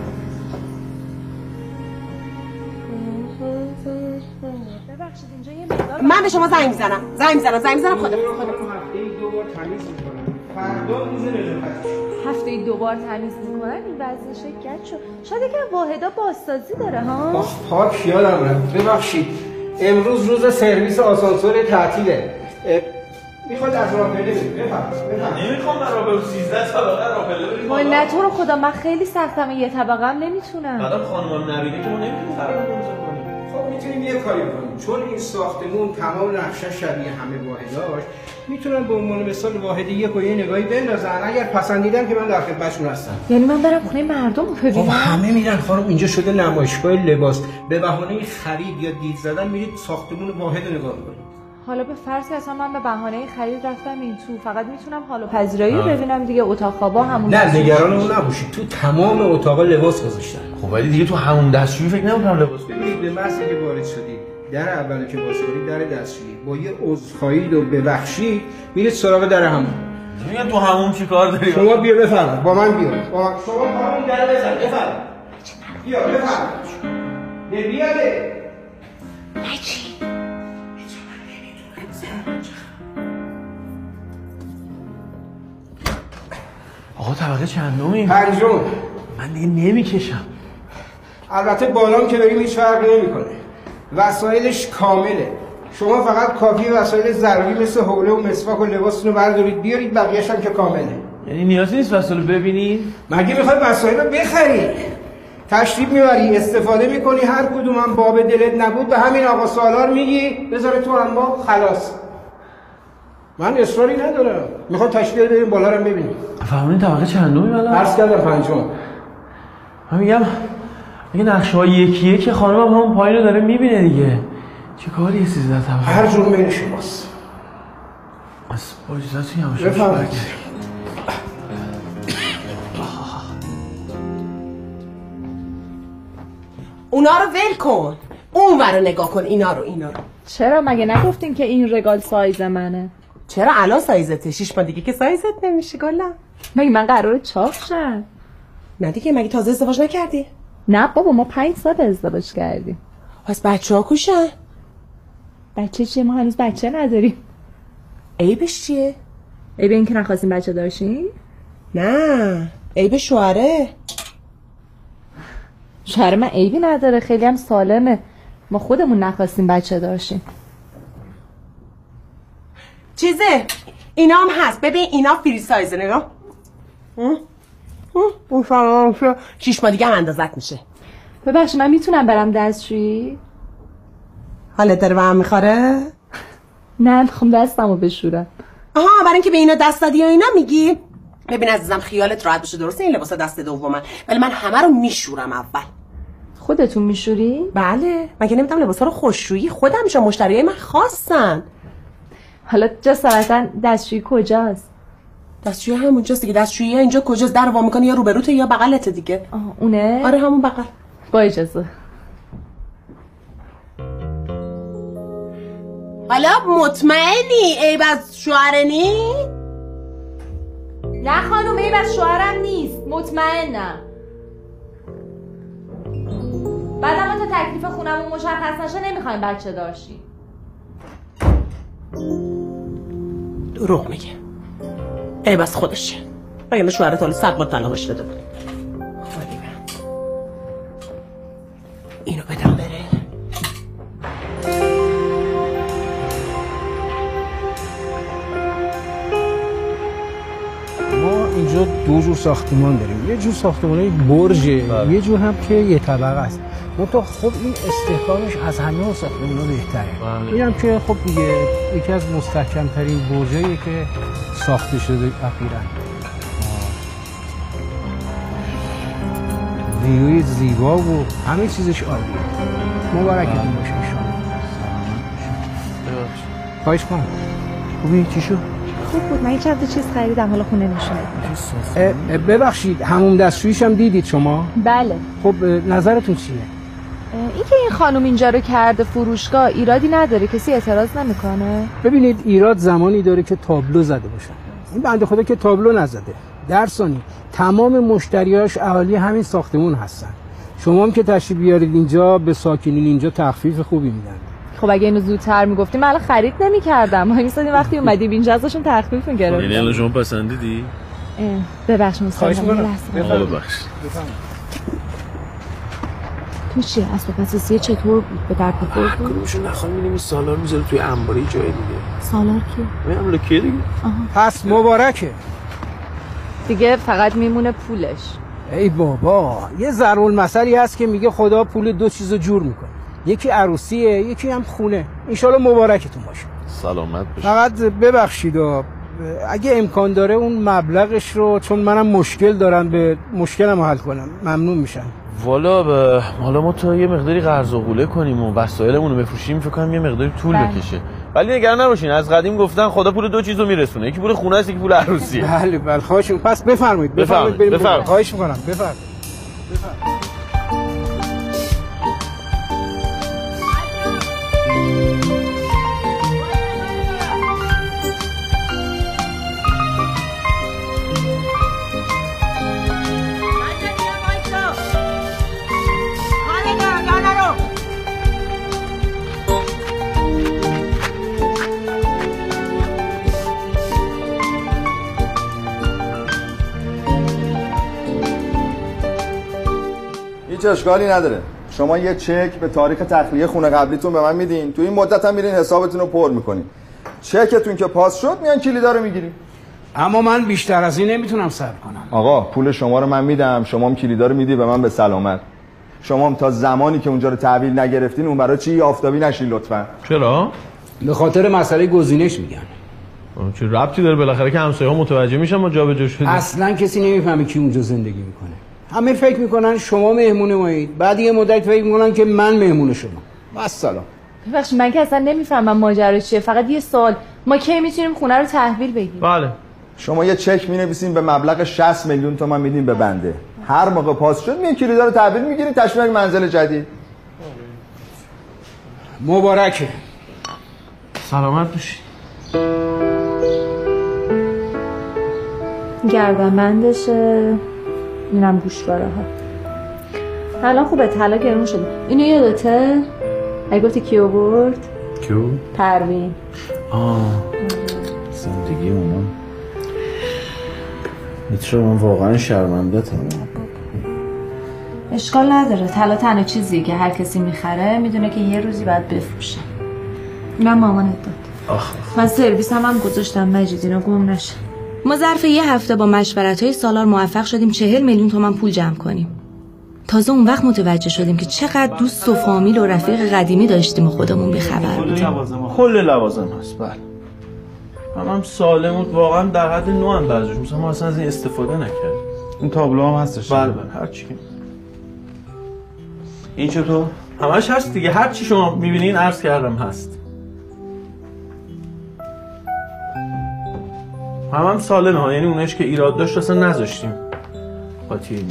من به شما زنگ میزنم زنگ میزنم زنگ میزنم خدا هفته دو بار تمیز میکنم. فردا روز رزرفش. هفته دو بار تمیز میکنن این وضعش گچ شد. شاید که واحدا بازسازی داره ها. آخ پاک یادم رفت. ببخشید. امروز روز سرویس آسانسور تعطیله. میخواد از راپله بریم. بفرمایید. نمیخوام من راپله سیزده طبقه راپله بریم. وای نه تو رو خدا من خیلی سختم یه طبقه هم نمیتونم. بعدم خانمم نبینه که ما نمیتونیم طبقه بزرگ کنیم. خب میتونیم یه کاری کنیم، چون این ساختمون تمام نقشه شبیه همه واحداش، میتونن به عنوان مثال واحد یک و یه نگاهی بندازن، اگر پسندیدن که من در خدمتشون هستم. یعنی من برم خونه مردم ببینم؟ خب همه میرن خانم، اینجا شده نمایشگاه لباس، به بهانه خرید یا دید زدن میرید ساختمون واحد رو نگاه کنید. حالا به فرض که اصلا من به بهانه خرید رفتم این تو، فقط میتونم حال و پذیرایی رو ببینم دیگه، اتاق خوابا همون. نه نگران اون نباشید، تو تمام اتاقا لباس گذاشتن. خب ولی دیگه تو همون دستشویی فکر نمی‌کنم لباس ببینید. به محض که وارد شدید در اولی که باز کنید در دستشویی با یه عذرخواهی و ببخشید میرید سراغ در همون. میگن تو همون چی کار داری؟ شما بیا بفرمایید با من بیا. با من. شما همون در بزن بفرمایید. بیا بفرمایید. نه بیاده. نچی. آقا طبقه چندمی؟ پنجم. من دیگه نمیکشم. البته بالام که بریم هیچ فرقی نمیکنه. وسایلش کامله. شما فقط کافی وسایل ضروری مثل حوله و مسواک و لباستون رو بردارید بیارید، بقیه‌اش هم که کامله. یعنی نیازی نیست وسایل رو ببینی؟ مگه میخوای وسایل رو بخری؟ تشریف میبری استفاده میکنی، هر کدوم هم باب دلت نبود به همین آقا سالار میگی بذاره تو انبار، خلاص. من اصراری ندارم. میخوام تشریف بریم بالا رو ببینیم. فهمونی طبقه چندمی بالا؟ عرض کردم پنجم. من میگم اگه نقشه های یکیه که خانمم هم پایین رو داره میبینه دیگه. چه کاری سیزده طبقه؟ هر جور میل شماست. از با اجازتون یواش بفرمایید. اونا رو ول کن، اون ور رو نگاه کن، اینا رو اینا رو. چرا مگه نگفتین که این رگال سایز منه؟ چرا الان سایزته؟ شیش ماه دیگه که سایزت نمیشه گلم. مگه من قراره چاق شم؟ نه دیگه، مگه تازه ازدواج نکردی؟ نه بابا، ما پنج سال ازدواج کردیم. پس بچه ها کوشن؟ بچه چیه؟ ما هنوز بچه نداریم. عیبش چیه؟ عیب این که نخواستیم بچه داشتیم؟ نه عیب شوهره. شوهر من عیبی نداره، خیلی هم سالمه. ما خودمون نخواستیم بچه داشتیم. چیزه اینا هم هست، ببین اینا فری سایزه، نگاه. اون فرام شو شیش ماه دیگه هم اندازت میشه. ببخشید من میتونم برم دستشویی؟ حالت داره به هم میخوره؟ نه میخوام دستمو بشورم. آها برای اینکه به اینا دست دادی و اینا میگی؟ ببین عزیزم خیالت راحت بشه، درسته این لباس دست دومن، ولی من همه رو میشورم اول. خودتون میشوری؟ بله، مگه نمیدونم لباسا رو خوشرویی خودم میشم، مشتریای من خواستن. حالا جسارتا دستشویی کجاست؟ دستشویی همونجاست دیگه. دستشویی اینجا کجاست؟ در وا میکنی یا روبروته یا بغلته دیگه. آه اونه؟ آره همون بغل. با اجازه. حالا مطمئنی عیب از شوهرنی؟ نه خانم عیب از شوهرم نیست، مطمئنم. بعدم تا تکلیف خونمون مشخص نشه نمیخوایم بچه داشتیم. دروغ میگه، عیب از خودشه. وگرنه شوهرت حالا صد بار طلاقش داده بود. خالی بند اینو بدم بره. ما اینجا دو جور ساختمان داریم، یه جور ساختمانای برجه، یه جور هم که یه طبقه است. منتها خب این استحکامش از همه ساختمان‌ها بهتره. اینم که خب دیگه یکی از مستحکم‌ترین برجایی که ساخته شده اخیراً. ویوی زیبا و همه چیزش عالیه. مبارکتون باشه ان شاءالله. خواهش کنم. خوبی چی شد؟ خوب بود، من چند تا چیز خریدم، حالا خونه نشونه. ببخشید حموم دستشوییش هم دیدید شما؟ بله. خب نظرتون چیه؟ این که این خانم اینجا رو کرده فروشگاه ایرادی نداره، کسی اعتراض نمیکنه؟ ببینید ایراد زمانی داره که تابلو زده باشن. این بنده خدا که تابلو نزده. در ثانی تمام مشتریاش اهالی همین ساختمون هستن. شما هم که تشریف بیارید اینجا به ساکنین اینجا تخفیف خوبی میدن. خب اگه اینو زودتر میگفتیم من الان خرید نمی‌کردم. ما می‌سادیم وقتی اومدیم اینجا ازشون تخفیف می‌گرفتیم. یعنی الان شما پسندیدی؟ ببخشید خواهش می‌کنم. ببخشید. تو چیه؟ اسباب اساسی چطور بود؟ به درد بخور بود؟ کدومشو نخوام می‌بینیم سالار می‌ذاره توی انباری جای دیگه. سالار کیه؟ همین املاکیه دیگه. پس مبارکه. دیگه فقط میمونه پولش. ای بابا، یه ضرب المثلی هست که میگه خدا پول دو چیزو جور میکنه. یکی عروسیه، یکی هم خونه. انشالله مبارکتون باشه. سلامت باشه. فقط ببخشید اگه امکان داره اون مبلغش رو، چون منم مشکل دارم، به مشکلم حل کنم ممنون میشم. والا به حالا ما تا یه مقداری قرض و قوله کنیم و وسایلمون رو بفروشیم فکر کنم یه مقداری طول بله. بکشه. ولی نگران نباشین، از قدیم گفتن خدا پول دو چیزو میرسونه، یکی پول خونه است، یکی پول عروسیه. بله بله خواهش می‌کنم. پس بفرمایید بفرمایید بریم. بفرمایید. خواهش می‌کنم بفرمایید. بفرمایید. هیچ اشکالی نداره. شما یه چک به تاریخ تخلیه خونه قبلیتون به من میدین، تو این مدت هم میرین حسابتون رو پر میکنین. چکتون که پاس شد میان کلیدا رو میگیرین. اما من بیشتر از این نمیتونم صبر کنم. آقا پول شما رو من میدم، شما هم کلیدا رو میدی به من به سلامت. شما هم تا زمانی که اونجا رو تحویل نگرفتین اون برای چی آفتابی نشین لطفا. چرا؟ به خاطر مسئله گزینش میگن. چه ربطی داره؟ بالاخره که همسایه‌ها متوجه میشن ما جابجا شدیم. اصلا کسی نمیفهمه کی اونجا زندگی میکنه. همه فکر میکنن شما مهمون مایید، بعد یه مدت فکر میکنن که من مهمون شما. والسلام. ببخشید من که اصلا نمیفهمم ماجرا چیه. فقط یه سوال، ما کی میتونیم خونه رو تحویل بگیریم؟ بله. شما یه چک مینویسین به مبلغ شصت میلیون تومان میدین به بنده. هر موقع پاس شد میان کلیدا رو تحویل میگیرین، تشویق منزل جدید. مبارکه. سلامت باشی. گردنبندشه، اینم گوشواره ها. الان خوبه، طلا گرون شده. اینو یادته؟ اگه گفتی کی آورد؟ کیو؟ پروین. آه زندگی اونا میتره. من واقعا شرمنده تمام. اشکال نداره، طلا تنها چیزیه که هر کسی میخره میدونه که یه روزی باید بفروشه. اینم مامانت داد. آخ من سرویس هم, هم گذاشتم مجید اینا گم نشه. ما ظرف یه هفته با مشورت‌های سالار موفق شدیم چهل میلیون تومان پول جمع کنیم. تازه اون وقت متوجه شدیم که چقدر دوست و فامیل و رفیق قدیمی داشتیم و خودمون بی‌خبر بودیم. کل لوازم هست. بله. هم هم سالم بود واقعا، در حد نو هم بعضیش. مثلا ما اصلا از این استفاده نکردیم. این تابلو هم هستش. بله بله هر چی. این چطور؟ همش هست دیگه، هر چی شما می‌بینین عرض کردم هست. هم هم سالم ها، یعنی اونش که ایراد داشت اصلا نذاشتیم قاطی اینو.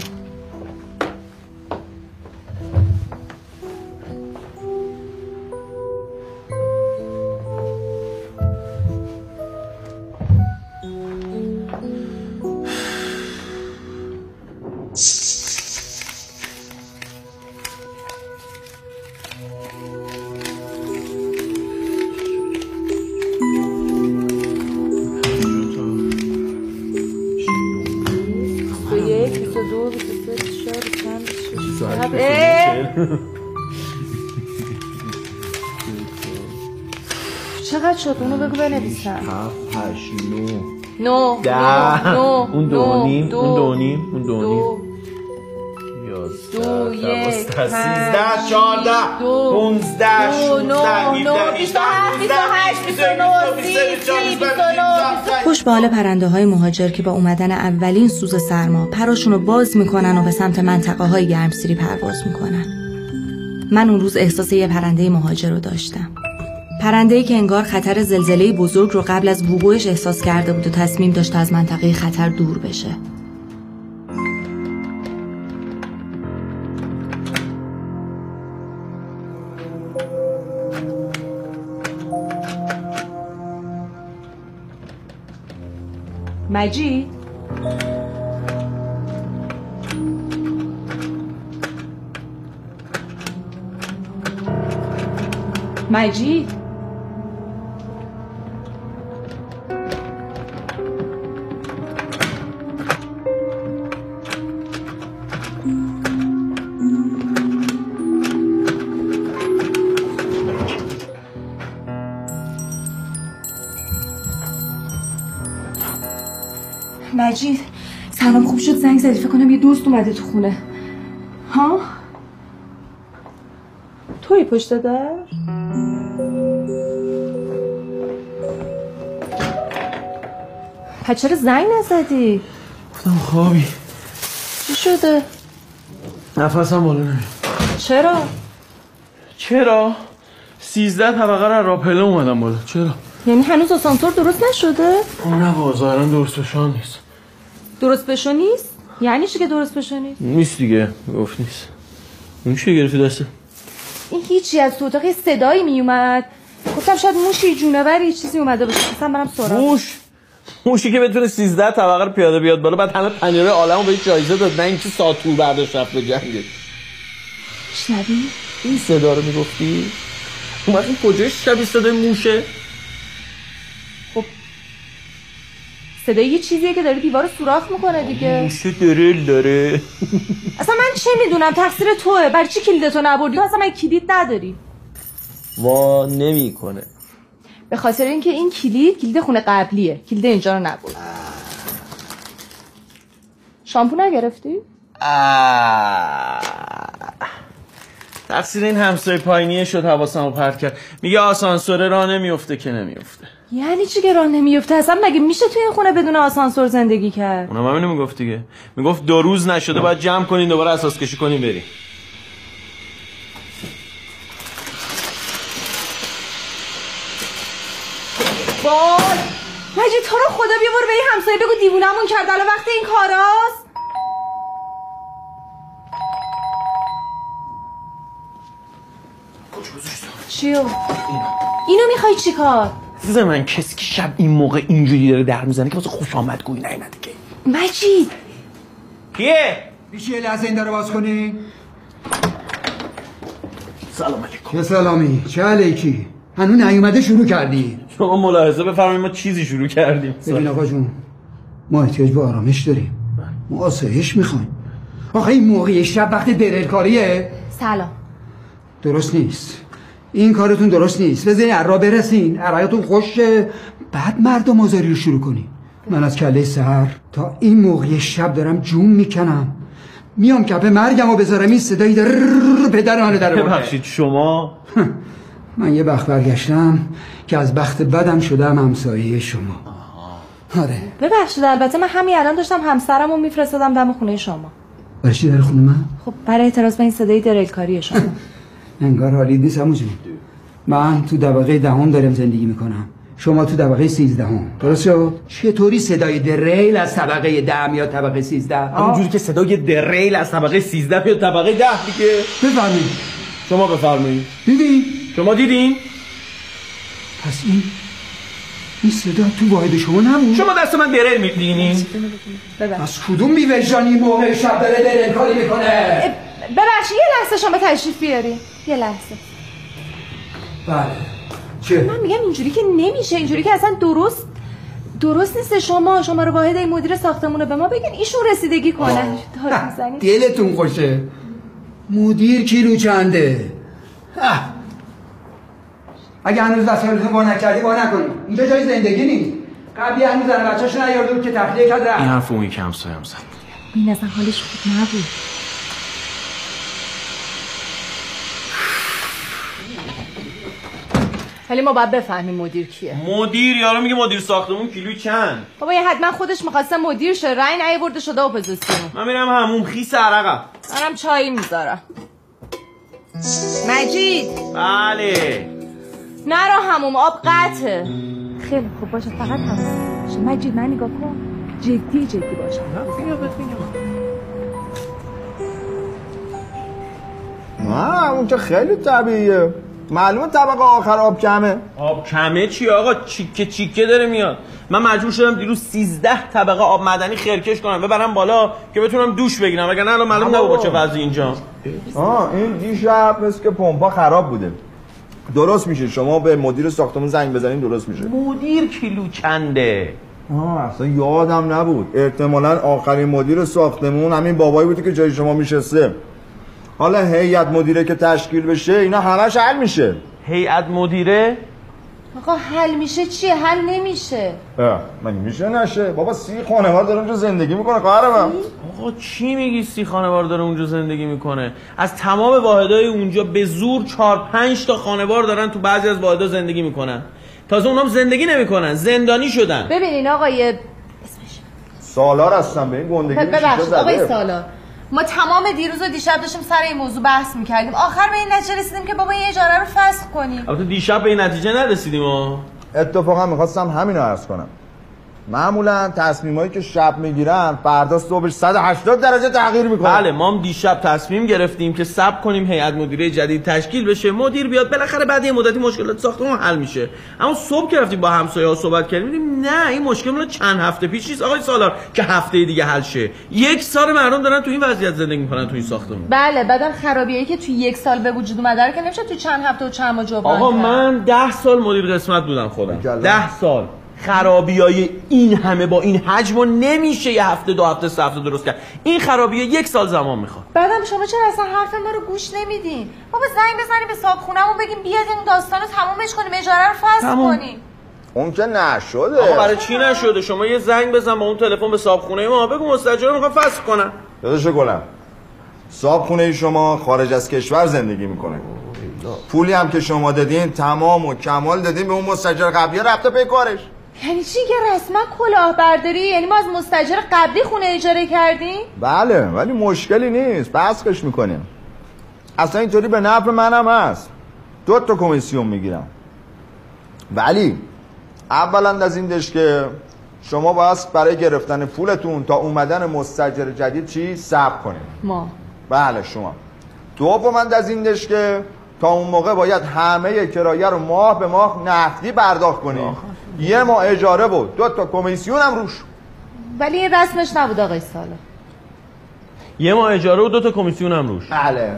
چقدر شد؟ اونو بگو بنویسم. هفت هشت نو نو ده نو اون دو نیم اون دو نیم اون دو نیم دو یک سیزده چهارده پونزده شونزده هفده بیست و هشت بیست و نه بیست و چهار. خوش به حال پرنده های مهاجر که با اومدن اولین سوز سرما پراشون رو باز میکنن و به سمت منطقه های گرمسیری پرواز میکنن. من اون روز احساس یه پرنده مهاجر رو داشتم. پرنده‌ای که انگار خطر زلزله بزرگ رو قبل از وقوعش احساس کرده بود و تصمیم داشت از منطقه خطر دور بشه. مجید؟ مجید؟ مجید سلام، خوب شد زنگ زدی. فکر کنم یه دوست اومده تو خونه. ها؟ توی پشت در؟ پس چرا زنگ نزدی؟ گفتم خوابی. چی شده؟ نفسم بالا نمیاد. چرا؟ چرا؟ سیزده طبقه رو راپله اومدم بالا. چرا؟ یعنی هنوز آسانسور درست نشده؟ نه بابا ظاهرا درست بشون نیست. درست بشو نیست؟ یعنی چی که درست بشو نیست؟ نیست دیگه، گفت نیست. این چیه گرفتی دسته؟ این هیچی، از تو اتاق یه صدایی میومد. گفتم شاید موشی جونوری چیزی اومده باشه. اصلا برم سراغ. موش؟ موشی که بتونه سیزده طبقه رو پیاده بیاد بالا، بعد همه پنیره عالمو بهش جایزه داد، نه اینکه ساتور برداشت رفت به جنگ. شنوی؟ این صدا رو میگفتی؟ اون وقت این کجاش شبیه صدای موشه؟ خب صدای یه چیزیه که داره دیوارو سوراخ میکنه دیگه. موشه درل داره. اصلا من چه میدونم، تقصیر توئه. برای چی کلیدتو نبردی؟ اصلا من کلید نداری. وا نمیکنه. به خاطر اینکه این کلید کلید خونه قبلیه، کلید اینجا رو نبرد. شامپو نگرفتی؟ تقصیر این همسایه پایینیه شد، حواسمو پرت کرد. میگه آسانسور راه نمیفته که نمیفته. یعنی چی که راه نمیفته؟ اصلا مگه میشه توی این خونه بدون آسانسور زندگی کرد؟ اونم همینو میگفت دیگه. میگفت دو روز نشده باید جمع کنین دوباره اساس کشی کنین بریم. وای مجید تو رو خدا بیا برو به این همسایه بگو دیوونمون کرد، الان وقت این کاراست. چیو؟ اینو میخوای چی کار؟ عزیز من کسی که شب این موقع اینجوری داره در میزنه که واسه خوش آمدگویی نیومده که. مجید کیه؟ میشه یه لحظه این داره باز کنی؟ سلام علیکم. چه سلامی؟ چه علیکی؟ هنوز نیومده شروع کردی؟ شما ملاحظه بفرمایید ما چیزی شروع کردیم. ببین آقا جون، ما احتیاج به آرامش داریم. ما آسایش میخوایم. آخه این موقع شب وقت درلکاریه؟ سلام. درست نیست. این کارتون درست نیست. بذارین عرا برسین، عرایتون خوشه، بعد مردم آزاری رو شروع کنین. من از کله سحر تا این موقع شب دارم جون میکنم، میام کپ مرگم و بذارم این صدایی در پدر منو در آورده. ببخشید شما؟ من یه بخت برگشتم که از بخت بدم شدم همسایه شما. آره. ببخشید البته من همین الان داشتم همسرمو میفرستادم دم خونه شما. برای چی در خونه من؟ خب برای اعتراض به این صدای درلکاری شما. انگار حالی نیست عمو جون. من تو طبقه دهم دارم زندگی میکنم، شما تو طبقه سیزدهم. درست شد؟ چطوری صدای دریل از طبقه ده یا طبقه سیزده؟ همونجوری که صدای دریل از طبقه سیزده یا طبقه ده دیگه. بفرمایید. شما بفرمایید. دیدین؟ شما دیدین؟ پس این این صدا تو واحد شما نبود؟ شما دست من دریل میدینین؟ از کدوم بیوجدانی موقع شب داره دریل کاری میکنه؟ ببخشید یه لحظه شما تشریف بیارین. یه لحظه. بله. چه؟ من میگم اینجوری که نمیشه، اینجوری که اصلا درست درست نیست. شما شما رو واحد این مدیر ساختمونه به ما بگین ایشون رسیدگی کنن. دلتون خوشه. مدیر کیلو چنده؟ اگه هنوز وسایلتون وا نکردی وا نکنید. اینجا جای زندگی نیست. قبلی هنوز زن بچه‌ش نیارده بود که تخلیه کرد رفت. این حرف اون یکی همسایه‌ام زد. این اصلا حالش خوب نبود. ولی ما باید بفهمیم مدیر کیه. مدیر یارو میگه مدیر ساختمون کیلوی چند؟ بابا یه حتما خودش می‌خواسته مدیر شه، رأی نیاورده شده اپوزیسیون. من میرم هموم خیس عرقم. منم چای میذارم. مجید. بله. نرو هموم، آب قطعه. خیلی خوب باشه، فقط هموم باشه. مجید من نگاه کن، جدی جدی باشه. نه اون که خیلی طبیعیه، معلومه طبقه آخر آب کمه. آب کمه چی آقا؟ چیکه چیکه داره میاد. من مجبور شدم دیروز سیزده طبقه آب معدنی خرکش کنم ببرم بالا که بتونم دوش بگیرم، وگرنه الان معلوم نبود با چه وضعی اینجا. آه این دیشب مثل که پمپا خراب بوده. درست میشه، شما به مدیر ساختمون زنگ بزنین درست میشه. مدیر کیلو چنده؟ آه اصلا یادم نبود. احتمالاً آخرین مدیر ساختمون همین بابایی بوده که جای شما میشسته. حالا هیئت مدیره که تشکیل بشه اینا همش حل میشه. هیئت مدیره؟ آقا حل میشه چیه؟ حل نمیشه. اه من میشه نشه بابا، سی خانوار داره اونجا زندگی میکنه خواهر من. آقا چی میگی سی خانوار داره اونجا زندگی میکنه؟ از تمام واحدهای اونجا به زور چهار پنج تا خانوار دارن تو بعضی از واحدها زندگی میکنن. تازه اونام زندگی نمیکنن، زندانی شدن. ببینین آقای اسمش سالار هستن به این گندگی میشه. ببخشید آقای سالار، ما تمام دیروز و دیشب داشتیم سر این موضوع بحث میکردیم، آخر به این نتیجه رسیدیم که بابا این اجاره رو فسخ کنیم. البته دیشب به این نتیجه نرسیدیم ها. اتفاقا میخواستم همین رو عرض کنم. معمولا تصمیمایی که شب میگیرن فردا صبحش صد و هشتاد درجه تغییر میکنه. بله ما هم دیشب تصمیم گرفتیم که صبر کنیم هیئت مدیره جدید تشکیل بشه، مدیر بیاد، بالاخره بعد یه مدتی مشکلات ساختمون حل میشه. اما صبح که رفتیم با همسایه‌ها صحبت کردیم دیدیم نه این مشکل مال چند هفته پیش نیست آقای سالار که هفته دیگه حل شه. یک سال مردم دارن تو این وضعیت زندگی میکنن تو این ساختمون. بله بعدم خرابیایی که تو یک سال به وجود اومده رو که نمیشه تو چند هفته و چند ماه جبران آقا کرد. من ده سال مدیر قسمت بودم خودم. ده سال. خرابیای این همه با این حجم رو نمیشه یه هفته دو هفته سه هفته درست کرد. این خرابی یک سال زمان میخواد. بعدم شما چرا اصلا حرف ما رو گوش نمیدین؟ بابا زنگ بزنیم به صاحبخونه‌مون بگیم بیاد این داستان رو تمومش کنیم، اجاره رو فسخ کنیم. اون که نشده. آقا برای چی نشده؟ شما یه زنگ بزن با اون تلفن به صاحبخونه ما، بگو مستاجر میخواد فسخ کنن. داداش گلم، صاحبخونه شما خارج از کشور زندگی میکنه. پولی هم که شما دادین تمام و کمال دادین به اون مستاجر قبلی، رفته پی کارش. یعنی چی که رسما کلاهبرداری؟ یعنی ما از مستاجر قبلی خونه اجاره کردیم؟ بله، ولی مشکلی نیست، فسخش میکنیم. اصلا اینطوری به نفع منم هست، دو تا کمیسیون میگیرم. ولی اولا از این دش که شما باید برای گرفتن پولتون تا اومدن مستاجر جدید چی صبر کنید. ما بله شما. دوم از این دش که تا اون موقع باید همه کرایه رو ماه به ماه نقدی پرداخت کنید. یه ماه اجاره بود، دو تا کمیسیون هم روش. ولی این رسمش نبود آقای سالا. یه ماه اجاره و دو تا کمیسیون هم روش. بله.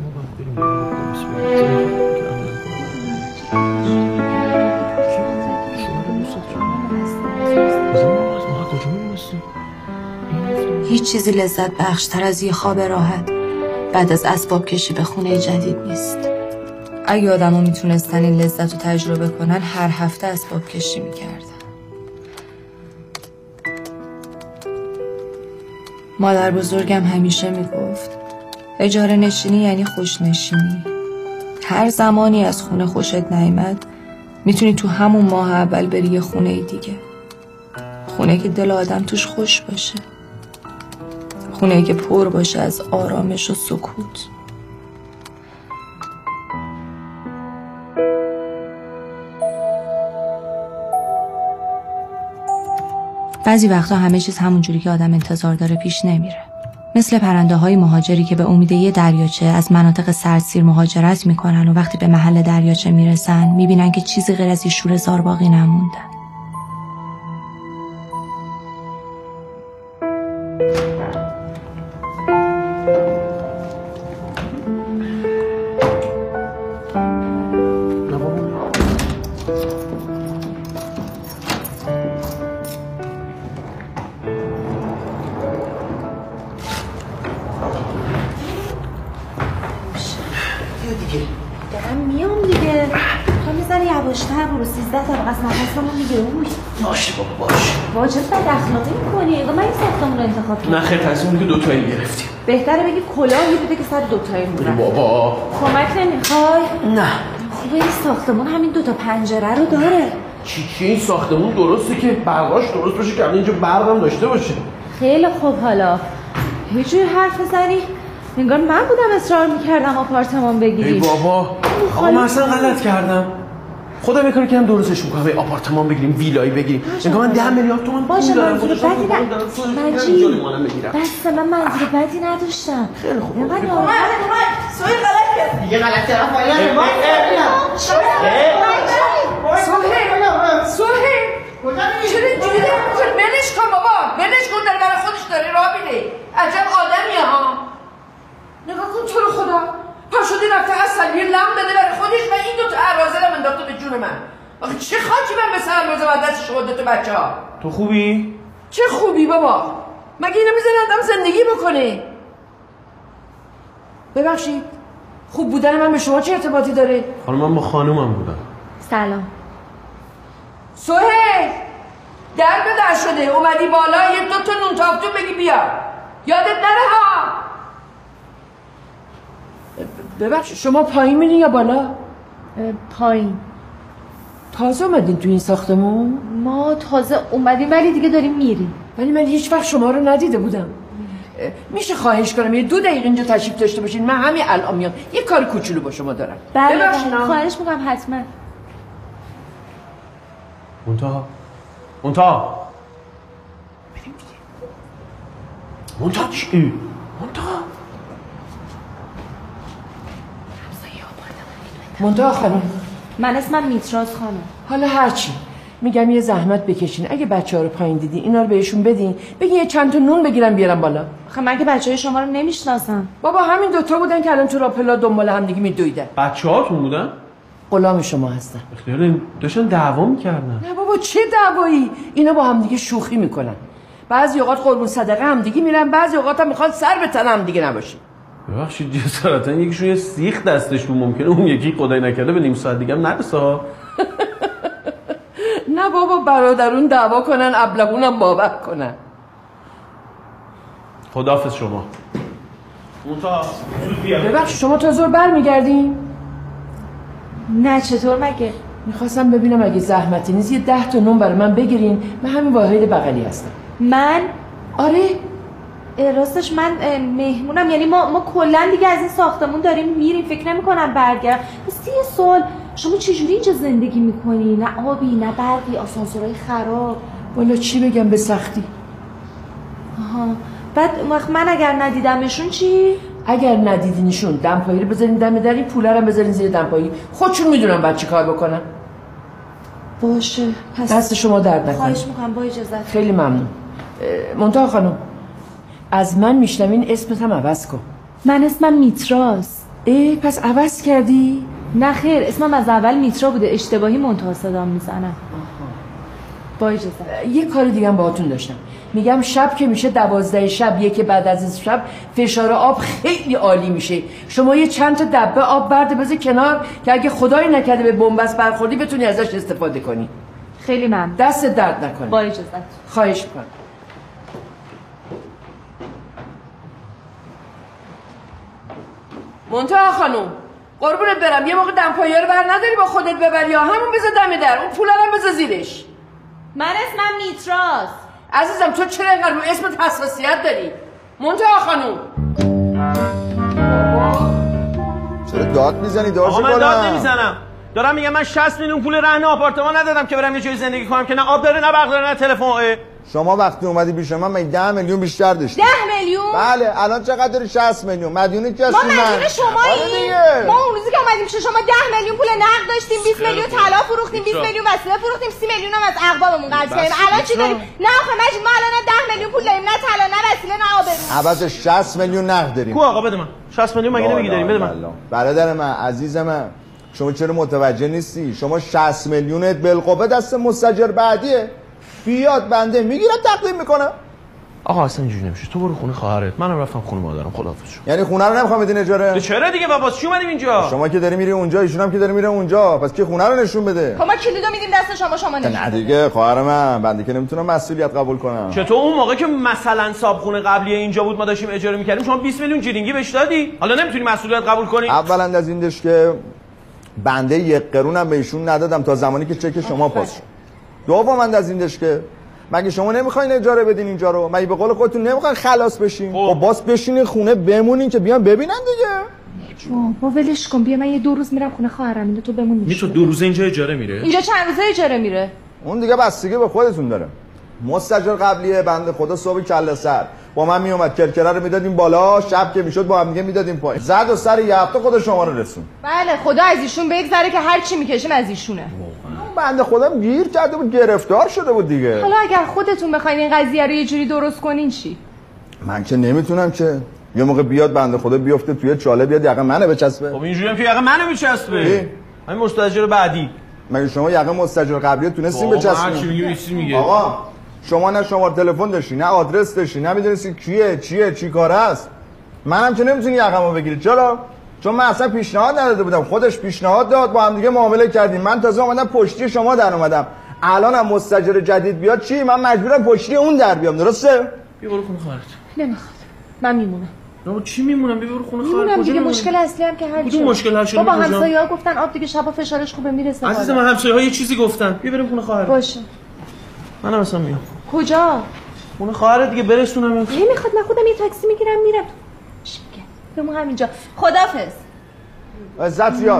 هیچ چیزی لذت بخشتر از یه خواب راحت بعد از اسباب کشی به خونه جدید نیست. اگه آدم‌ها میتونستن این لذت رو تجربه کنن هر هفته اسباب کشی میکردن. مادر بزرگم همیشه میگفت اجاره نشینی یعنی خوش نشینی. هر زمانی از خونه خوشت نیامد میتونی تو همون ماه اول بری یه خونه دیگه. خونه که دل آدم توش خوش باشه. خونه که پر باشه از آرامش و سکوت. بعضی وقتا همه چیز همون جوری که آدم انتظار داره پیش نمیره. مثل پرنده های مهاجری که به امید یه دریاچه از مناطق سردسیر مهاجرت میکنن و وقتی به محل دریاچه میرسن میبینن که چیزی غیر از یه شور زار باقی نمونده. باشه بابا باشه. واجب بد اخلاقی میکنی. اگه من این ساختمون رو انتخاب کردم. نه خیر تصمیم که دوتایی گرفتیم. بهتره بگی کلاهی بده که سر دوتایی مونه. بابا کمک نمیخوای؟ نه. خوبه این ساختمون همین دوتا پنجره رو داره. چی چی این ساختمون درسته که برقاش درست باشه که اینجا برق هم داشته باشه. خیلی خوب. حالا یه جوری حرف بزنی انگار من بودم اصرار میکردم آپارتمان بگیری. ای بابا آقا من اصلا غلط کردم. خودم میکنم که هم درستش میکنم. ای آپارتمان بگیریم ویلایی بگیریم. انگار من ده میلیارد تومان باشه منظور بدی نه. مجید بس من منظور بدی نداشتم. خیلی خوب. اومد اومد سوی غلط کرد. دیگه غلط طرف آیا ما سوهی سوهی کجا میری؟ چرا اینجوری داری میکنی؟ بلش کن بابا، بلش کن، داره برای خودش داره راه میره. عجب آدمیه ها. نگاه کن تو رو خدا پا شدی رفته اصلا یه لم بده برای خودش و این دوتا عرازل هم انداخته به جون من. آخه چه خاکی من به سرم بزنم دست شما دوتا بچه ها. تو خوبی؟ چه خوبی بابا؟ مگه اینو میزنه آدم زندگی بکنه؟ ببخشید خوب بودن من به شما چه ارتباطی داره؟ حالا من با خانومم بودم. سلام. سهیل در به در شده اومدی بالا یه دو تا نون تافتون بگی بیا. یادت نره ها. ببخشید شما پایین میرین یا بالا؟ پایین. تازه اومدین تو این ساختمون؟ ما تازه اومدیم ولی دیگه داریم میریم. ولی من هیچ وقت شما رو ندیده بودم. میشه خواهش کنم یه دو دقیقه اینجا تشریف داشته باشین؟ من همین الان میام یه کار کوچولو با شما دارم. بله خواهش میکنم حتما. منتها منتها بریم دیگه. منتها چی؟ منتها منتها خانم من اسمم میتراز خانم. حالا هرچی میگم یه زحمت بکشین. اگه بچه ها رو پایین دیدین اینا رو بهشون بدین بگین یه چند تا نون بگیرن بیارن بالا. خب من که بچه های شما رو نمیشناسم. بابا همین دوتا بودن که الان تو راپلا دنبال هم دیگه میدویدن. بچه هاتون بودن؟ غلام شما هستم. اختیار داشتن دعوا میکردن. نه بابا چه دعوایی؟ اینا با هم دیگه شوخی میکنن. بعضی اوقات قربون صدقه هم دیگه میرن، بعضی اوقات هم میخوان سر به تن هم دیگه نباشی. ببخشید جسارتا یکیشون یه سیخ دستش بود، ممکنه اون یکی خدای نکرده به نیم ساعت دیگه هم نرسه. نه بابا برادرون دعوا کنن ابلهونم باور کنن. خداحافظ شما. مونتا زود بیا. ببخشید شما تا زور برمیگردین؟ نه چطور مگه؟ میخواستم ببینم اگه زحمتی نیست یه ده تا نون برای من بگیرین. من همین واحد بغلی هستم. من؟ آره راستش من مهمونم، یعنی ما ما کلا دیگه از این ساختمون داریم میریم، فکر نمی‌کنم برگردم. بس یه سوال، شما چجوری اینجا زندگی میکنی؟ نه آبی نه برقی، آسانسورهای خراب. والا چی بگم به سختی. آها بعد من اگر ندیدمشون چی؟ اگر ندیدینشون دمپایی رو بذارین دم در، این پوله رو بذارین زیر دمپایی. خودشون میدونن بعد چی کار بکنن. باشه پس دست شما درد نکنه. خواهش میکنم با اجازت. خیلی ممنون. منتها خانم از من میشنوین اسمت هم عوض کن. من اسمم میتراست. ای پس عوض کردی؟ نه خیر، اسمم از اول میترا بوده، اشتباهی منتها صدام میزنم. با اجازت. یه کار دیگه هم باهاتون داشتم. میگم شب که میشه دوازده شب، یکی بعد از شب فشار آب خیلی عالی میشه. شما یه چند تا دبه آب برده بذار کنار که اگه خدایی نکرده به بنبست برخوردی بتونی ازش استفاده کنی. خیلی ممنون. دست درد نکنه. با اجازت. خواهش میکنم. منتها خانوم قربونت برم، یه موقع دمپایی‌ها رو بر نداری با خودت ببری یا همون بذار دم در، اون پولا رو بذار زیرش. من اسمم میتراست. عزیزم تو چرا اینقدر رو اسمت حساسیت داری؟ منتها خانوم چرا داد میزنی داشت؟ آقا من داد نمیزنم، دارم میگم من شصت میلیون پول رهن آپارتمان ندادم که برم یه جای زندگی کنم که نه آب داره نه برق داره نه تلفن. شما وقتی اومدی پیش من من ده میلیون بیشتر داشتی. ده میلیون؟ بله الان چقدر داری؟ شصت میلیون. مدیونی کی هستی؟ ما مدیون شماییم. ما اون روزی که اومدیم پیش شما ده میلیون پول نقد داشتیم، بیست میلیون طلا فروختیم، بیست میلیون وسیله فروختیم، سی میلیون هم از اقواممون قرض کردیم. الان چی داریم؟ نه آخه مجید ما الان ده میلیون پول داریم، نه طلا نه وسیله نه آبرو. عوض شصت میلیون نقد داریم. کو آقا بده من. شصت میلیون مگه نمیگی داریم؟ بده من. برادر من عزیز من شما چرا متوجه نیستی؟ شما شصت میلیونت بالقوه دست مستاجر بعدیه. بیاد بنده میگیرم تقدیم میکنم. آقا اصلا اینجوری نمیشه. تو برو خونه خواهرت، منم رفتم خونه مادرم. خداحافظ شو. یعنی خونه رو نمیخوام بدین اجاره؟ چرا دیگه بابا چی اومدیم اینجا؟ شما که داری میری اونجا، ایشون هم که داره میره اونجا، پس کی خونه رو نشون بده؟ خب ما کلیدو میدیم دست شما، شما نشون. نه دیگه خواهر من، بنده که نمیتونم مسئولیت قبول کنم. چطور اون موقع که مثلا صابخونه قبلی اینجا بود ما داشتیم اجاره میکردیم شما بیست میلیون جیرینگی بهش دادی؟ حالا نمیتونی مسئولیت قبول کنی؟ اولا از این دش که بنده یک قرونم به ایشون ندادم تا زمانی که چک شما پاس شد. دوم از این دش که مگه شما نمیخواین اجاره بدین اینجا رو؟ مگه به قول خودتون نمیخواین خلاص بشین؟ خب باز بشینین خونه بمونین که بیان ببینن دیگه. با ولش کن، بیا من یه دو روز میرم خونه خواهرم، اینو تو بمون. میتونه دو روز اینجا اجاره میره؟ اینجا چند روزه اجاره میره؟ اون دیگه بستگی به خودتون داره. مستاجر قبلیه بنده خدا صبح کله سر با من میومد کرکره رو میدادیم بالا، شب که میشد با هم دیگه میدادیم پایین. زد و سر یه هفته خود شما رو رسون. بله خدا از ایشون بگذره که هر چی میکشیم از ایشونه. بنده خودم گیر کرده بود، گرفتار شده بود دیگه. حالا اگر خودتون بخواید این قضیه رو یه جوری درست کنین چی؟ من که نمیتونم که. یه موقع بیاد بنده خدا بیفته توی چاله بیاد یقه منو بچسبه. خب اینجوری هم که یقه منو میچسبه. همین مستاجر بعدی. مگه شما یقه مستاجر قبلی تونستین بچسبین؟ آقا شما نه شماره تلفن داشتی، نه آدرس داشتی، نه میدونستی کیه، چیه، چی کار است. منم که نمیتونی یقمو بگیری. چرا؟ چون من اصلا پیشنهاد نداده بودم، خودش پیشنهاد داد، با هم دیگه معامله کردیم. من تازه اومدم پشتی شما در اومدم. الانم مستاجر جدید بیاد چی؟ من مجبورم پشتی اون در بیام. درسته؟ بیا برو خونه خواهرت. نمیخواد. من میمونم. نه چی میمونم؟ بیا برو خونه خواهرت. میمونم دیگه. مشکل اصلی هم که هر چی. مشکل حل شده. بابا همسایه‌ها گفتن آب دیگه شبا فشارش خوبه میرسه. عزیز من همسایه‌ها یه چیزی گفتن. بیا بریم خونه خواهرت. باشه. منم اصلا میام. کجا؟ خونه خواهرت دیگه برسونم. نمیخواد، من خودم یه تاکسی میگیرم میرم. چی میگه؟ بمون همینجا. خدافظ. عزت یاد.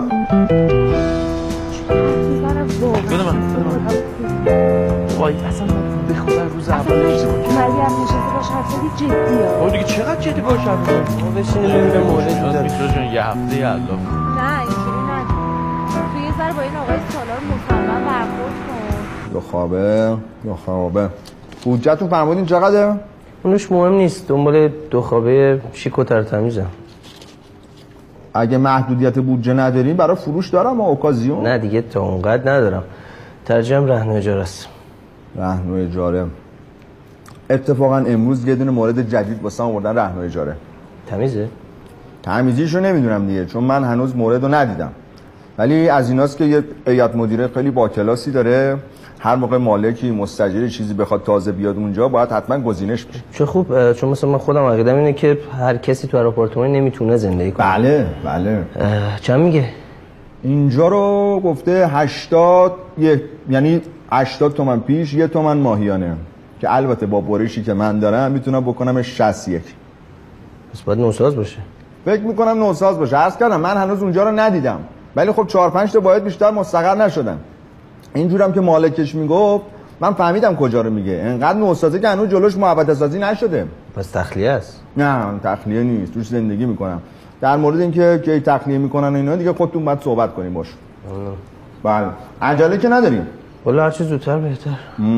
بده من. وای اصلا به خدا روز اول چیزی بود. مریم نشسته باش حرف زدی جدیه. آقا دیگه چقدر جدی باش حرف زدی؟ ما بشینیم ببینیم مورد داره. میتونه جون یه هفته الا. نه اینجوری نه. تو یه ذره با این آقای سالار مصمم برخورد کن. دو خوابه، دو خوابه. بودجه‌تون فرمودین چقدره؟ اونش مهم نیست. دنبال دو خوابه شیک و ترتمیزم. اگه محدودیت بودجه نداریم برای فروش دارم و اوکازیون. نه دیگه تا اونقدر ندارم. ترجیحاً رهن و اجاره است. رهن و اجاره. اتفاقا امروز یه دونه مورد جدید واسه من آوردن رهن و اجاره. تمیزه؟ تمیزیشو نمیدونم دیگه، چون من هنوز مورد رو ندیدم. ولی از ایناست که یه هیئت مدیره خیلی با کلاسی داره، هر موقع مالکی مستاجری چیزی بخواد تازه بیاد اونجا باید حتما گزینش بشه. چه خوب، چون مثلا من خودم عقیده‌ام اینه که هر کسی تو هر آپارتمانی نمیتونه زندگی کنه. بله بله. چند میگه؟ اینجا رو گفته هشتاد، یه یعنی هشتاد تومن پیش یه تومن ماهیانه، که البته با برشی که من دارم میتونم بکنم شصت و یک. پس باید نوساز باشه. فکر میکنم نوساز باشه. عرض کردم من هنوز اونجا رو ندیدم، ولی خب چهار پنج تا باید بیشتر مستقر نشدن. اینجورم که مالکش میگفت من فهمیدم کجا رو میگه. انقدر نوسازه که هنوز جلوش محوطه سازی نشده. پس تخلیه است؟ نه تخلیه نیست، توش زندگی میکنم. در مورد اینکه کی تخلیه میکنن اینا دیگه خودتون باید صحبت کنیم باش. بله عجله که نداریم. والا هر چه زودتر بهتر.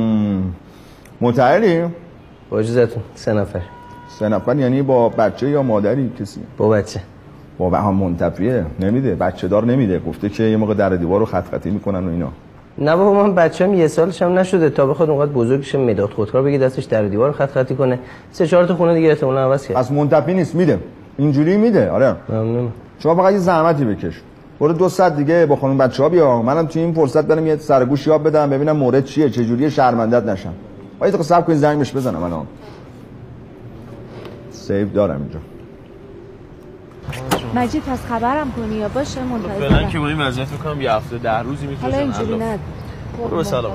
متعلی؟ با اجازهتون سه نفر. سه نفر یعنی با بچه یا مادری کسی؟ با بچه. با هم منتفیه نمیده، بچه دار نمیده، گفته که یه موقع در دیوار رو خط خطی میکنن و اینا. نه بابا من بچه‌م یه سالش هم نشده تا بخواد اونقدر بزرگ شه مداد خودکار بگی دستش در دیوار خط خطی کنه. سه چهار تا خونه دیگه احتمالاً عوض کرد. از منتفی نیست، میده. اینجوری میده. آره ممنون. شما فقط یه زحمتی بکش. برو دو ساعت دیگه با خانم بچه‌ها بیا، منم تو این فرصت برم یه سرگوش یاب بدم ببینم مورد چیه، چه جوریه، شرمندت نشم. باید تو صبر کنین زنگ بهش بزنم الان. سیو دارم اینجا. مجید پس خبرم کنی یا باشه منتظرم. فعلا که با این وضعیت میکنم یه هفته ده روزی میتونم. حالا اینجوری نه. برو سلام.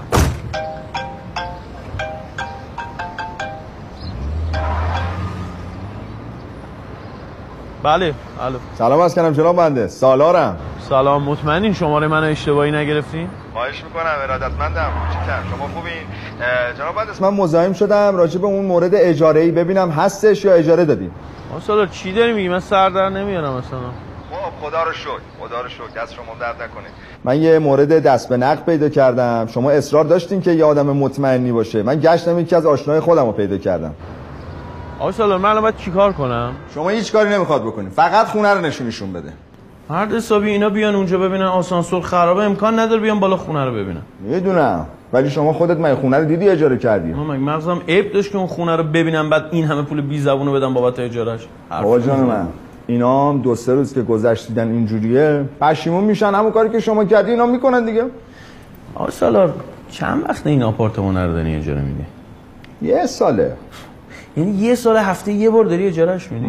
بله الو. سلام عرض کردم جناب بنده. سالارم. سلام، مطمئنین شماره منو اشتباهی نگرفتین؟ خواهش میکنم، ارادتمندم. چیکار شما خوبین؟ جناب بنده من مزاحم شدم راجع به اون مورد اجاره‌ای ببینم هستش یا اجاره دادی. سالار چی داری میگی؟ من سر در نمیارم مثلا. خب خدا رو شکر، خدا رو شکر، دست شما درد نکنه. من یه مورد دست به نقد پیدا کردم. شما اصرار داشتین که یه آدم مطمئنی باشه. من گشتم یکی از آشنای خودم رو پیدا کردم. آقای سالار من الان باید چیکار کنم؟ شما هیچ کاری نمیخواد بکنی، فقط خونه رو نشونشون بده. مرد حسابی اینا بیان اونجا ببینن آسانسور خرابه، امکان نداره بیان بالا خونه رو ببینن. میدونم، ولی شما خودت من خونه رو دیدی اجاره کردی؟ من مغزم عیب داشت که اون خونه رو ببینم بعد این همه پول بی زبونو بدم بابت اجارهش. بابا جان من اینا هم دو سه روز که گذشت دیدن اینجوریه پشیمون میشن، همون کاری که شما کردی اینا میکنن دیگه. آقا سالار چند وقت این آپارتمان رو داری اجاره میدی؟ یه ساله. یعنی یه سال هفته یه بار داری اجارهش میدی؟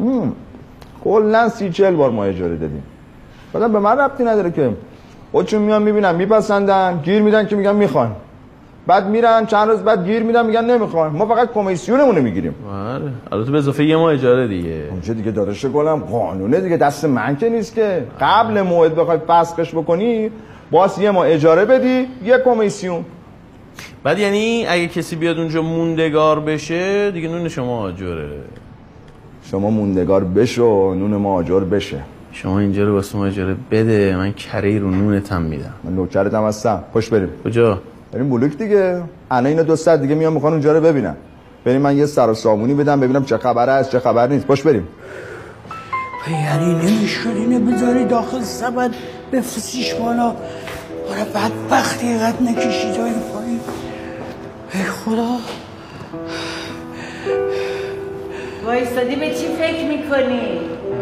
کلا سی چهل بار ما اجاره دادیم. بعدم به من ربطی نداره که. خودشون میان میبینن میپسندن، گیر میدن که میگن میخوان. بعد میرن چند روز بعد گیر میدن میگن نمیخوان. ما فقط کمیسیونمون رو میگیریم. آره. البته به اضافه یه ماه اجاره دیگه. اونجا دیگه داداش گلم قانونه دیگه، دست من که نیست که. قبل موعد بخوای فسخش بکنی، باز یه ماه اجاره بدی، یه کمیسیون. بعد یعنی اگه کسی بیاد اونجا موندگار بشه دیگه نون شما آجره. شما موندگار بشو نون ما آجر بشه. شما اینجا رو واسه ما اجاره بده، من کره رو نونتم میدم. من نوکرتم هستم. خوش بریم. کجا؟ بریم بلوک دیگه. الان اینا دو ساعت دیگه میان میخوان اونجا رو ببینن. بریم من یه سر و صابونی بدم ببینم چه خبره است چه خبر نیست. خوش بریم. یعنی نمیشد اینو بذاری داخل سبد بفرستیش بالا. آره بدبختی قد نکشید های پایین. ای خدا. وایستادی به چی فکر میکنی؟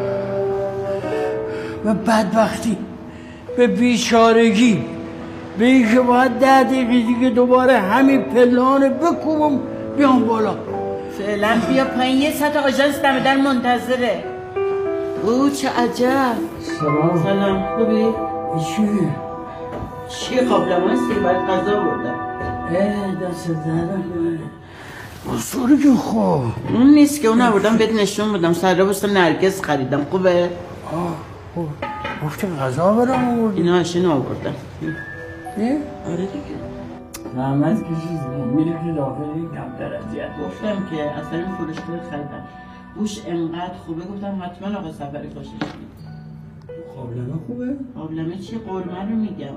به بدبختی، به بیچارگی، به اینکه باید ده دقیقه دیگه دوباره همین پلان بکوبم بیام بالا. فعلا بیا پایین، یه ساعت آژانس دم در منتظره. او چه عجب. سلام. سلام خوبی؟ چی؟ چی قابلمه‌ستی؟ باید غذا بردم. اه دست دارم بسوری که خوب. اون نیست که اون آوردم بهت نشون بدم. سر بسته نرگس خریدم. خوبه؟ آه خوب. گفتی غذا برم آوردم. اینا هاشین آوردم. نه؟ آره دیگه. زحمت کشید میری که داخل کمتر اذیت. گفتم که اصلا این فروشگاه خریدم. بوش انقدر خوبه گفتم حتما آقا سفری خوشش میاد. قابلمه خوبه؟ قابلمه چی؟ قرمه رو میگم.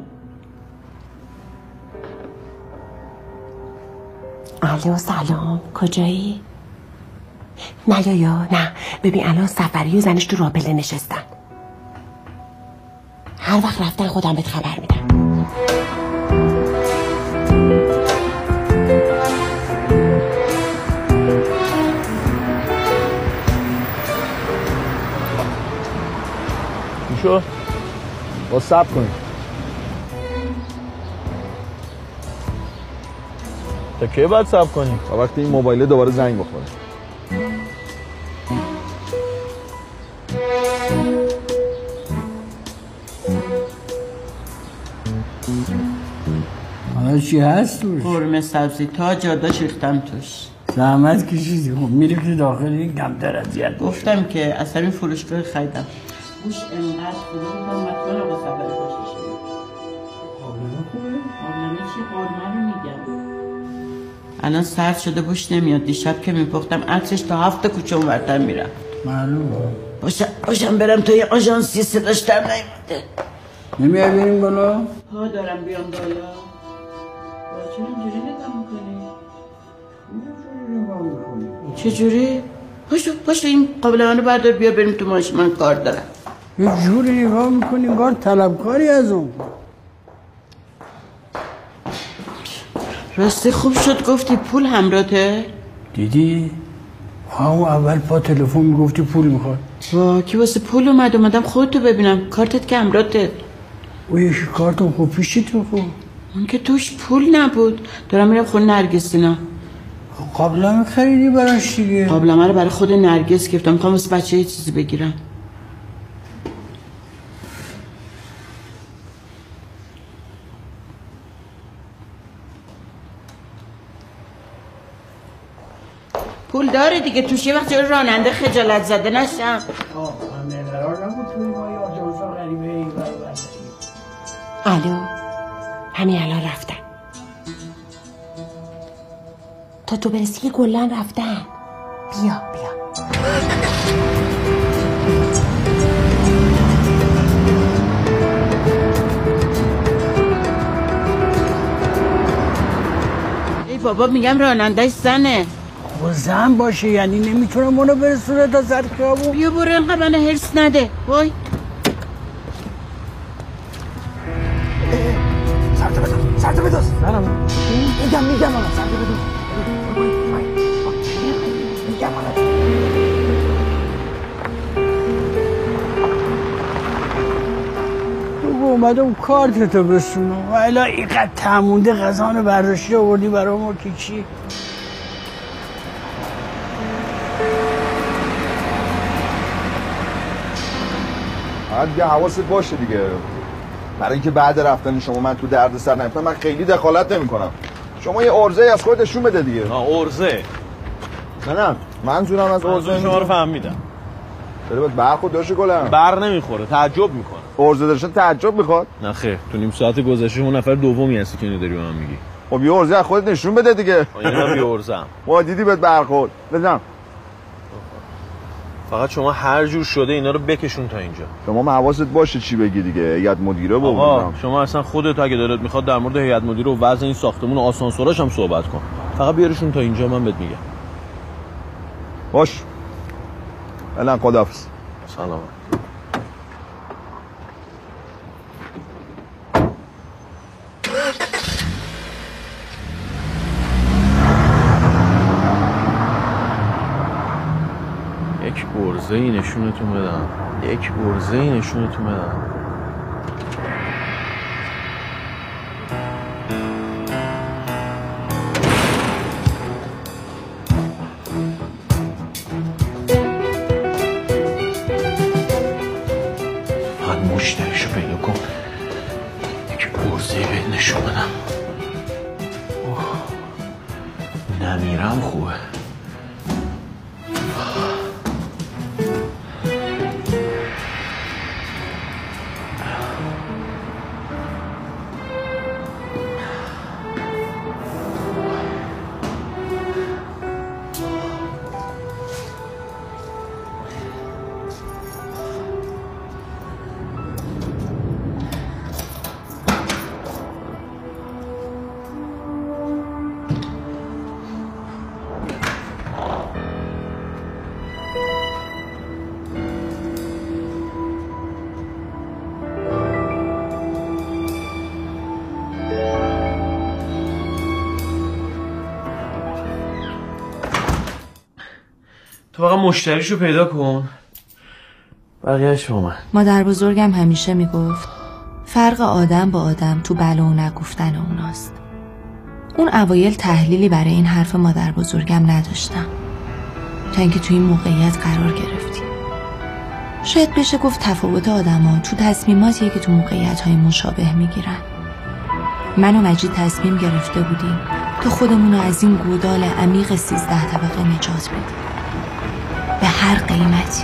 الو سلام، کجایی؟ نه یا یا نه ببین الان سفری و زنش تو رابله نشستن. هر وقت رفتن خودم بهت خبر میدم. میشو؟ با صبر کنیم تا که باید صبر کنیم؟ تا وقتی این موبایل دوباره زنگ بخوره. حالا چی هست توش؟ قرمه سبزی تا جاداش ریختم توش. زحمت کشیدی. خب میریختی داخل این کمتر اذیت. گفتم که از همین فروشگاه خریدم. گوش انقدر خوبه بودم مطمئن آقا سفر خوشش میاد. قابلمه خوبه؟ قابلمه چی؟ قرمه رو میگم. الان سرد شده بوش نمیاد. دیشب که میپختم عطرش تا هفت کوچه اونورتر میرم. معلومه. باشم باشم برم توی آژانسی صداش در نیومده. نمیای بریم بالا؟ ها دارم بیام بالا. چرا اینجوری نگاه میکنی؟ چجوری؟ پاشو پاشو این قابلمه رو بردار بیار بریم تو ماشین، من کار دارم. یه جوری نگاه میکنی انگار طلبکاری از اون. راستی خوب شد گفتی پول همراته؟ دیدی؟ همون اول پا تلفن میگفتی پول میخواد. وا کی واسه پول اومد اومدم خودتو ببینم. کارتت که همراته. او یکی کارتون خوب پیشی تو خوب. اون که توش پول نبود. دارم میرم خود نرگسینا. قابلمه خریدی براش دیگه. قابلمه رو برای خود نرگس گرفتم. میخوام واسه بچه یه چیزی بگیرم. پول داره دیگه توش. یه وقت جلوی راننده خجالت زده نشم. آه همه قرار نبود توی ما یه آجانسا غریبه این بر برسی. الو همین الان رفتن. تا تو برسی که گلن رفتن. بیا بیا. ای بابا میگم رانندهش زنه. خب زن باشه یعنی نمیتونم اونو برسونه تا سر خیابون. بیا برو اینقدر منو هرس نده. وای سرده بدوز سرده بدوز برم میگم میگم آنه سرده بدوز میگم آنه تو اومدم کارتتو بسونم و الا اینقدر تمونده غذانو برداشتی آوردی برای ما که چی؟ دیگه حواست باشه دیگه. برای اینکه بعد رفتن شما من تو درد سر نیفتم من خیلی دخالت نمی کنم. شما یه عرضه از خودت نشون بده دیگه. نه عرضه نه نه منظورم از عرضه شما رو فهمیدم. داره باید برخورد داشته گلم. بر نمیخوره تعجب میکنه. عرضه داشتن تعجب میخواد؟ نه خیر تو نیم ساعت گذشته اون نفر دومی هستی که اینو داری به من میگی. خب یه عرضه از خودت نشون بده دیگه. اینم بی عرضه‌ام. ما دیدی بهت برخورد. بزن. فقط شما هر جور شده اینا رو بکشون تا اینجا. شما هم حواست باشه چی بگی دیگه. هیئت مدیره بود. آقا شما اصلا خودت اگه دلت میخواد در مورد هیئت مدیره و وضع این ساختمون و آسانسوراش هم صحبت کن. فقط بیارشون تا اینجا من بهت میگم. باش. الان خداحافظ. سلام. یک ارزه‌ای نشونتون بدم. یک ارزه‌ای نشونتون بدم. من مشتریشو پیدا کن. یک ارزه‌ای بهت نشون بدم. نمیرم خوبه. تو فقط مشتریشو پیدا کن، بقیه‌اش با من. مادر بزرگم همیشه میگفت فرق آدم با آدم تو بله و نگفتن اوناست. اون اوایل تحلیلی برای این حرف مادر بزرگم نداشتم تا اینکه تو این موقعیت قرار گرفتیم. شاید بشه گفت تفاوت آدما تو تصمیماتیه که تو موقعیت‌های مشابه میگیرن. من و مجید تصمیم گرفته بودیم تا خودمون رو از این گودال عمیق سیزده طبقه نجات بدیم به هر قیمتی.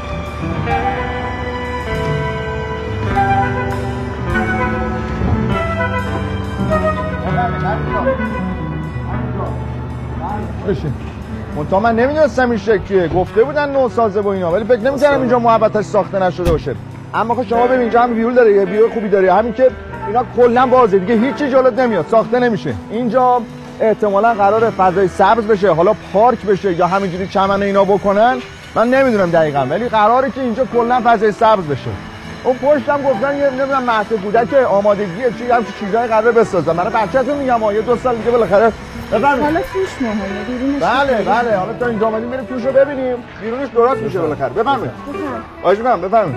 بشین. منتها من نمیدونستم این شکلیه، گفته بودن نوسازه و اینا، ولی فکر نمی‌کردم اینجا محبتش ساخته نشده باشه. اما خب شما ببین اینجا هم ویول داره، یه ویول خوبی داره، همین که اینا کلا بازه دیگه، هیچی جلوت نمیاد، ساخته نمیشه. اینجا احتمالاً قراره فضای سبز بشه، حالا پارک بشه یا همینجوری چمن اینا بکنن، من نمیدونم دقیقاً، ولی قراره که اینجا کلا فضای سبز بشه. اون پشتم گفتن یه نمیدونم مهد کودک آمادگیه چی هم چیزای قراره بسازن. من بچه‌تون میگم یه دو سال دیگه بالاخره بفهمید. حالا توش مهمه بیرونش. بله بله، حالا تا اینجا اومدیم بریم توشو ببینیم، بیرونش درست میشه بالاخره. بفهمید. آج من بفهمید.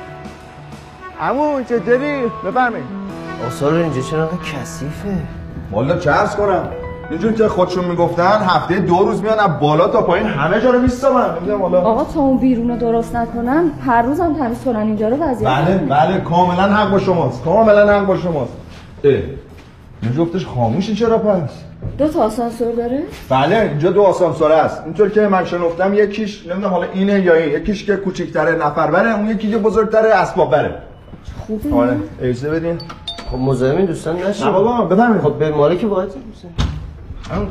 عمو چطوری؟ بفهمید. آثار اینجا چرا کثیفه؟ والا چه عرض کنم؟ اینجوری که خودشون میگفتن هفته دو روز میان از بالا تا پایین همه جا رو میستابن. نمیدونم والا. آقا تا اون بیرونو درست نکنن هر روز هم تمیز کنن اینجا رو وضعیت. بله بله کاملا حق با شماست. کاملا حق با شماست. اه. اینجا جفتش خاموشه چرا پس؟ دو تا آسانسور داره؟ بله اینجا دو آسانسور است. اینطور که من شنفتم یکیش نمیدونم حالا اینه یا این، یکیش که کوچیک‌تره نفر بره، اون یکی که بزرگتره اسباب بره. خوبه. آره اجازه بدین. خب مزاحم دوستان نشه. نه بابا بفهمید. خب به مالک باید سلام.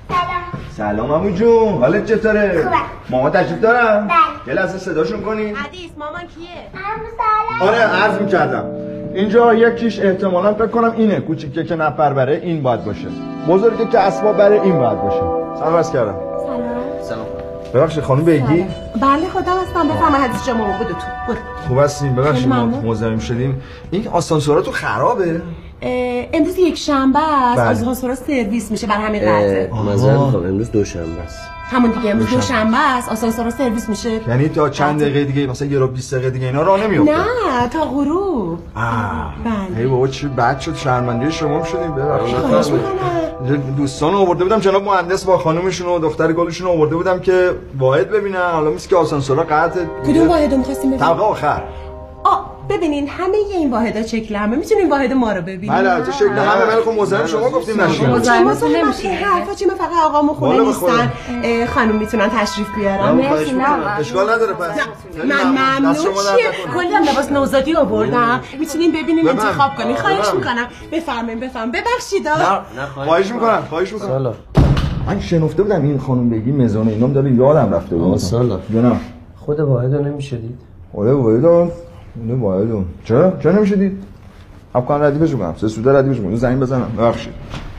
سلام عمو جون، حالت چطوره؟ خوبه. مامان تشریف دارن؟ بله. یه لحظه صداشون کنین. حدیث مامان کیه؟ عمو سلام. آره عرض می‌کردم. اینجا یکیش احتمالاً فکر کنم اینه، کوچیکه که نفر بره این باید باشه. بزرگه که اسباب بره این باید باشه. سلام عرض کردم. سلام. سلام. ببخشید خانم بیگی. بله خودم هستم، بفرمایید حدیث شما بود تو. برو. خوب هستین؟ ببخشید ما ممنون. مزاحم شدیم. این آسانسوراتون خرابه؟ امروز یک شنبه است، بله. آسانسورا سرویس میشه، بر همین قدره. معذرت میخوام امروز دوشنبه است. همون دیگه امروز دوشنبه است، آسانسورا سرویس میشه. یعنی تا چند دقیقه دیگه مثلا یه رو بیست دقیقه دیگه اینا راه نمیفته؟ نه تا غروب. آه. بله. ای بابا چی بد شد، شرمنده شما شدیم. ببخشید. خواهش میکنم. دوستان آورده بودم، جناب مهندس با خانومشون و دختر گلشون آورده بودم که واحد ببینن. حالا میگه که آسانسورا قطع. کدوم واحدو می‌خواستیم ببینیم؟ طبقه آخر. آ ببینین همه این واحدا شکل همه، میتونین واحد ما رو ببینین. بله البته شکل همه، ولی خب مزاحم شما گفتیم نشین. مزاحمتون نمیشه. حرفا چی، من فقط آقامو خونه نیستن، خانم میتونن تشریف بیارن. مرسی نه اشکال نداره پس. من ممنون. چیه کلا لباس نوزادی آوردم، میتونین ببینین انتخاب کنین. خواهش میکنم بفرمایید بفرمایید. ببخشید. نه خواهش میکنم خواهش میکنم. من شنفته بودم این خانم بگی مزونه اینام داره یادم رفته بود. ماشاءالله. جناب خود واحدو نمیشدید؟ آره واحدو اون واحدو چرا چرا نمیشدید؟ افکان ردیفش کنم سه سوده ردیفش کنم زمین بزنم. ببخشید.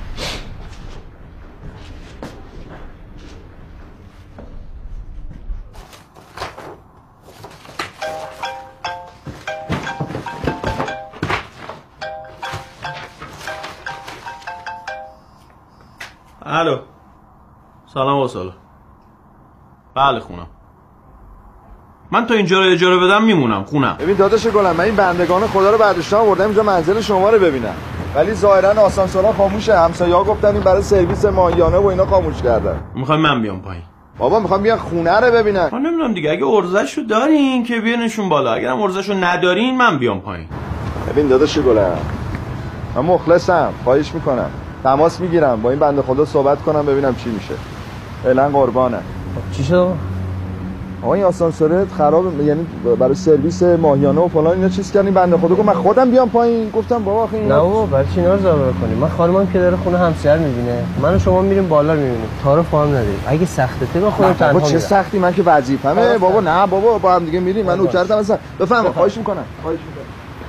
الو سلام و سلام. بله خونم. من تا اینجا رو اجاره بدم میمونم خونم. ببین داداش گلم، من این بندگان خدا رو برداشتم آوردم اینجا منزل شما رو ببینم، ولی ظاهرا آسانسورها خاموشه. همسایه‌ها گفتن این برای سرویس ماهیانه و اینا خاموش کردن. میخوام من بیام پایین؟ بابا میخوام بیان خونه رو ببینن. من نمیدونم دیگه، اگه ارزشو دارین که بیارنشون بالا، اگرم ارزشو ندارین من بیام پایین. ببین داداش گلم، من مخلصم، خواهش میکنم تماس میگیرم با این بنده خدا صحبت کنم ببینم چی میشه. فعلا قربانه. چی شد؟ آقا این آسانسورت خراب، یعنی برای سرویس ماهیانه و فلان اینا چیز کردین. بنده خدا گفت من خودم بیام پایین. گفتم بابا آخه اینا نه بابا برای چی اینا رو ضرر کنیم؟ من خانمم که داره خونه همسر میبینه، من و شما میریم بالا میبینیم، تعارف هم نداریم. اگه سختته با خودم تنها بابا چه سختی، من که وظیفمه بابا. نه بابا با هم دیگه میریم، من نوکرتم اصلا. بفهم خواهش میکنم خواهش میکنم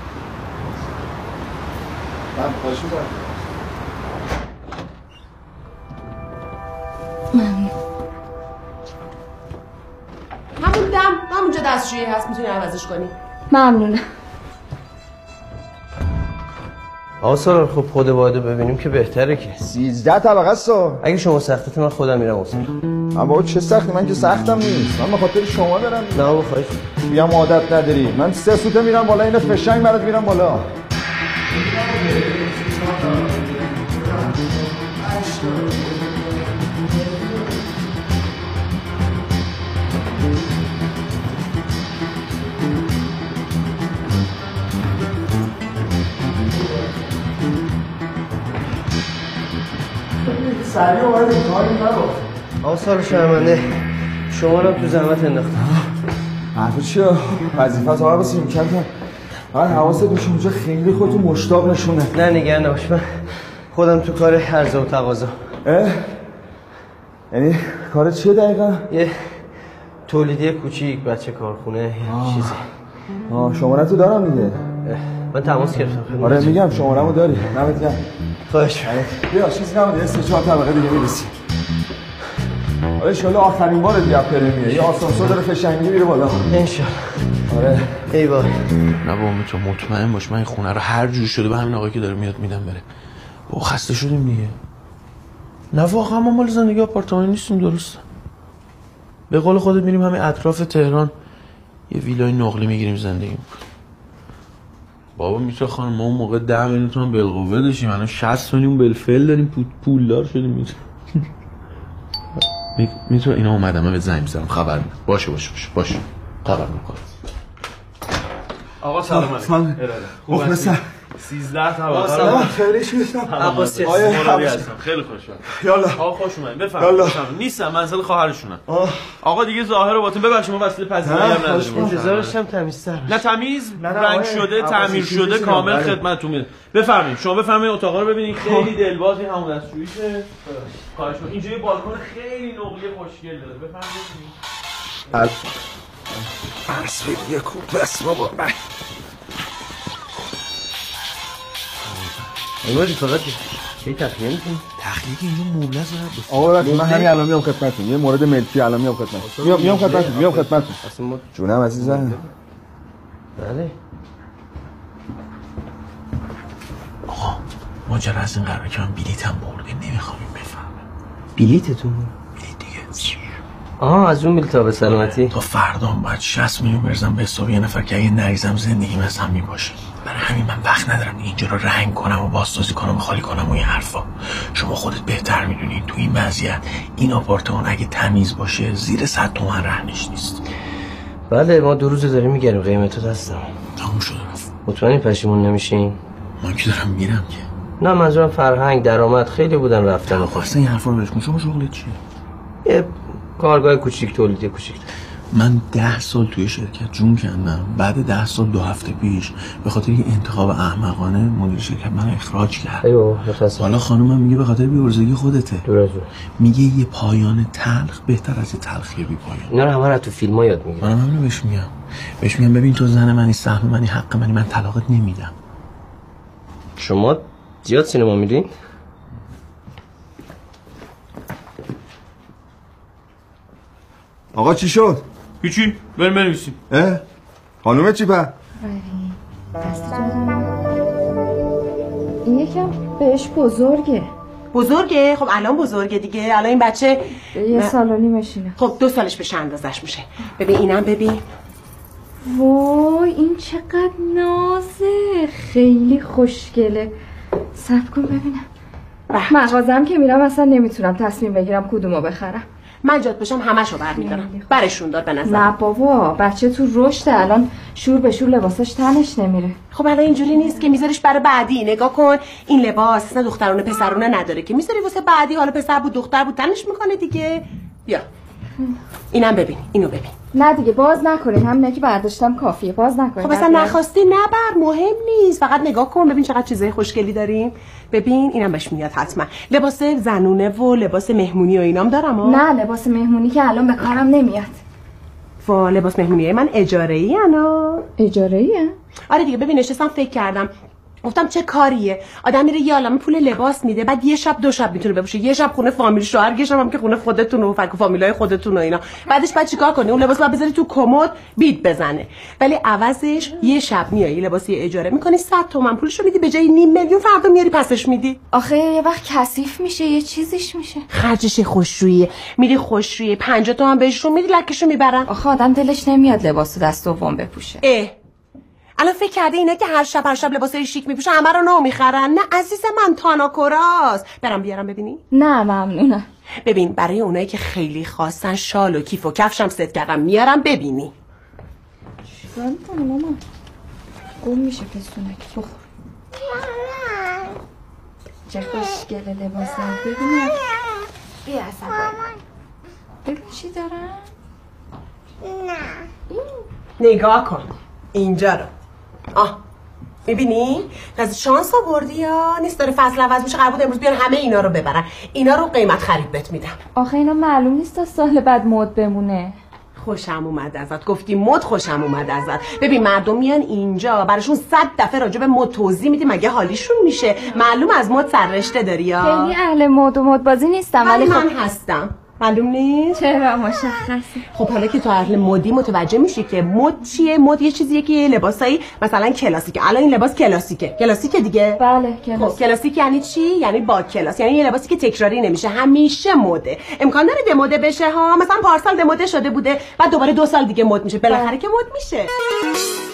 من خواهش میکنم. ممنون. همون دم همونجا دستشویی هست، میتونی عوضش کنی. ممنونم. آقا سالار خب خود واحده ببینیم که بهتره که سیزده طبقه است. اگه شما سختت من خودم میرم اصلا. من بابا چه سختی، من که سختم نیست، من به خاطر شما دارم. نه بابا خواهش میگم عادت نداری. من سه سوته میرم بالا، این فشنگ برات میرم بالا. سریع اومد این کاری نبا. آقا سال شرمنده شما رو تو زحمت انداختم. حرفو چیه؟ وظیفه از آقا بسیم کردم. آقا حواست باشه اونجا خیلی خودتو مشتاق نشونه. نه نگران نباش، من خودم تو کار عرضه و تقاضا. اه؟ یعنی کار چیه دقیقا؟ یه تولیدی کوچیک، بچه کارخونه، یه چیزی. آه شماره‌تو دارم دیگه. من تماس گرفتم. آره میگم شماره‌مو داری. نمیت گم. خواهش. بیا چیزی نمونده، سه چهار طبقه دیگه میرسی. آره ان شاءالله آخرین بار دیگه پرمیه. یه آسانسور داره فشنگی میره بالا. ان شاءالله. آره. ای وای. نه بابا تو مطمئن باش من این خونه رو هر جور شده به همین آقایی که داره میاد میدم بره. بابا خسته شدیم دیگه. نه واقعا ما مال زندگی آپارتمانی نیستیم، درسته. به قول خودت میریم همین اطراف تهران یه ویلای نقلی میگیریم زندگی میکنیم. بابا میشه خانم ما اون موقع ده میلیون تومان بالقوه داشتیم، الان شصت میلیون بالفعل داریم، پولدار شدیم. میشه میتونه اینا اومدم من به زنگ میزنم خبر میدم. باشه باشه باشه باشه خبر میکنم. آقا سلام علیکم. سلام. خوب هستی؟ سیزده طبقه. سلام خیلی شوشم. عباسی هستم. خیلی خوشحالم. یالا. آقا خوش اومدید. بفرمایید. نیستم منزل خواهرشونم. آقا دیگه ظاهر و باطن ببخشید ما وسیله پذیرایی هم نداریم. انتظارش هم تمیزتر. نه تمیز، رنگ شده، تعمیر شده، کامل خدمتتون میاد. بفرمایید. شما بفرمایید اتاقا رو ببینید، خیلی دلباز این همون دستشوییشه. خواهش می‌کنم. اینجا یه بالکن خیلی نقلی خوشگل داره. بفرمایید. عرض یک کوب بس بابا. ایوازی فقط چه تخلیه میکنی؟ تخلیه که اینجا مبلغ زده. آقا ببخشید من همین الان میام خدمتتون. یه مورد ملکی الان میام خدمتتون. میام میام خدمتتون. میام خدمتتون. جونم عزیزم. بله. آقا ماجرا از این قراره که من بلیتم برده نمیخوام این بفهمه. بلیتتون؟ بلیت دیگه. آها از اون بلیت ها به سلامتی. تا فردا باید شصت میلیون برزم به حساب یه نفر که اگه نریزم زندگیم از هم میباشه. برای همین من وقت ندارم اینجا رو رنگ کنم و بازسازی کنم و خالی کنم و این حرفا. شما خودت بهتر میدونی تو این وضعیت این آپارتمان اگه تمیز باشه زیر صد تومن رهنش نیست. بله ما دو روز داریم میگریم قیمتات هستم. تموم شده رفت. مطمئنی پشیمون نمیشین؟ من که دارم میرم که. نه منظورم فرهنگ درآمد خیلی بودن رفتن. اصلا این حرفا رو بهش شما شغلت چیه؟ یه کارگاه کوچیک تولیدی کوچیک. من ده سال توی شرکت جون کندم. بعد ده سال دو هفته پیش به خاطر یه انتخاب احمقانه مدیر شرکت من اخراج کرد. ایوه متاسفم. حالا خانومم میگه به خاطر بی‌عرضگی خودته. دور از میگه یه پایان تلخ بهتر از یه تلخی بی پایان. اینا رو همه رو تو فیلم‌ها یاد میگیرم. منم همینو بهش میگم. بهش میگم ببین تو زن منی، سهم منی، حق منی، من طلاقت نمیدم. شما زیاد سینما میرین؟ آقا چی شد؟ هیچی، بریم بنویسیم. اه؟ خانومه چی پر؟ این یکم بهش بزرگه. بزرگه؟ خب الان بزرگه دیگه. الان این بچه یه سال و نیمشینه. خب دو سالش بشه اندازش میشه. ببین اینم ببین. وای این چقدر نازه، خیلی خوشگله. صبر کن ببینم. مغازم که میرم اصلا نمیتونم تصمیم بگیرم کدومو بخرم. من جات باشم همشو برمیدارم. برشون دار به نظر. نه بابا بچه تو رشد، الان شور به شور لباساش تنش نمیره. خب الان اینجوری نیست که میذاریش برای بعدی. نگاه کن این لباس نه دخترونه پسرونه نداره که میذاری واسه بعدی. حالا پسر بود دختر بود تنش میکنه دیگه. بیا اینم ببین، اینو ببین. نه دیگه باز نکنین، همینه که برداشتم کافیه، باز نکنین. خب اصلا نخواستی نبر، مهم نیست، فقط نگاه کن ببین چقدر چیزای خوشگلی داریم. ببین اینم بهش میاد حتما. لباس زنونه و لباس مهمونی و اینام دارم ها. نه لباس مهمونی که الان به کارم نمیاد. وا لباس مهمونی من اجاره ای انا. اجاره ایه؟ آره دیگه. ببین نشستم فکر کردم گفتم چه کاریه؟ آدم میره یه عالمه پول لباس میده، بعد یه شب دو شب میتونه بپوشه، یه شب خونه فامیل شوهر، یه شب هم که خونه خودتون و فک فامیلای خودتون و اینا. بعدش بعد چیکار کنی؟ اون لباس بعد بذاری تو کمد بیت بزنه. ولی عوضش یه شب میای لباسی اجاره میکنی، صد تومن پولشو میدی، به جای نیم میلیون فردا میاری پسش میدی. آخه یه وقت کثیف میشه، یه چیزیش میشه. خرجش خوشرویه، میری خوشرویه، پنجاه تومن بهشون میدی، لکشو میبرن. آخه آدم دلش نمیاد لباسو دست دوم بپوشه. اه الان فکر کرده اینا که هر شب هر شب لباسای شیک میپوشن همه رو نو میخرن؟ نه عزیز من، تاناکوراست. برام بیارم ببینی؟ نه ممنونم. ببین برای اونایی که خیلی خواستن شال و کیف و کفشم ست کردم، میارم ببینی. چیکار میکنی ماما؟ گم میشه پسونک. بخور. چه خوشگله لباسم. ببینم. بیا اصلا ببین چی دارم؟ نه نگاه کن اینجا رو. آه میبینی؟ از شانس آوردی یا نیست داره فصل عوض میشه، قرار بود امروز بیان همه اینا رو ببرن. اینا رو قیمت خرید بهت میدم. آخه اینا معلوم نیست تا سال بعد مد بمونه. خوشم اومد ازت، گفتی مد خوشم اومد ازت. ببین مردم میان اینجا براشون صد دفعه راجع به مد توضیح میدی، مگه حالیشون میشه؟ معلوم از مد سررشته داری یا؟ خیلی اهل مد و مد بازی نیستم، ولی ولی من خب هستم. معلوم نیست؟ چرا مشخصه. خب حالا که تو اهل مدی متوجه میشی که مد چیه. مد یه چیزیه که یه لباسایی مثلا کلاسیکه. الان این لباس کلاسیکه. کلاسیکه دیگه؟ بله کلاس. خب کلاسیک یعنی چی؟ یعنی با کلاس، یعنی یه لباسی که تکراری نمیشه، همیشه مده. امکان داره دموده بشه ها، مثلا پارسال دموده شده بوده بعد دوباره دو سال دیگه مد میشه، بالاخره که مد میشه.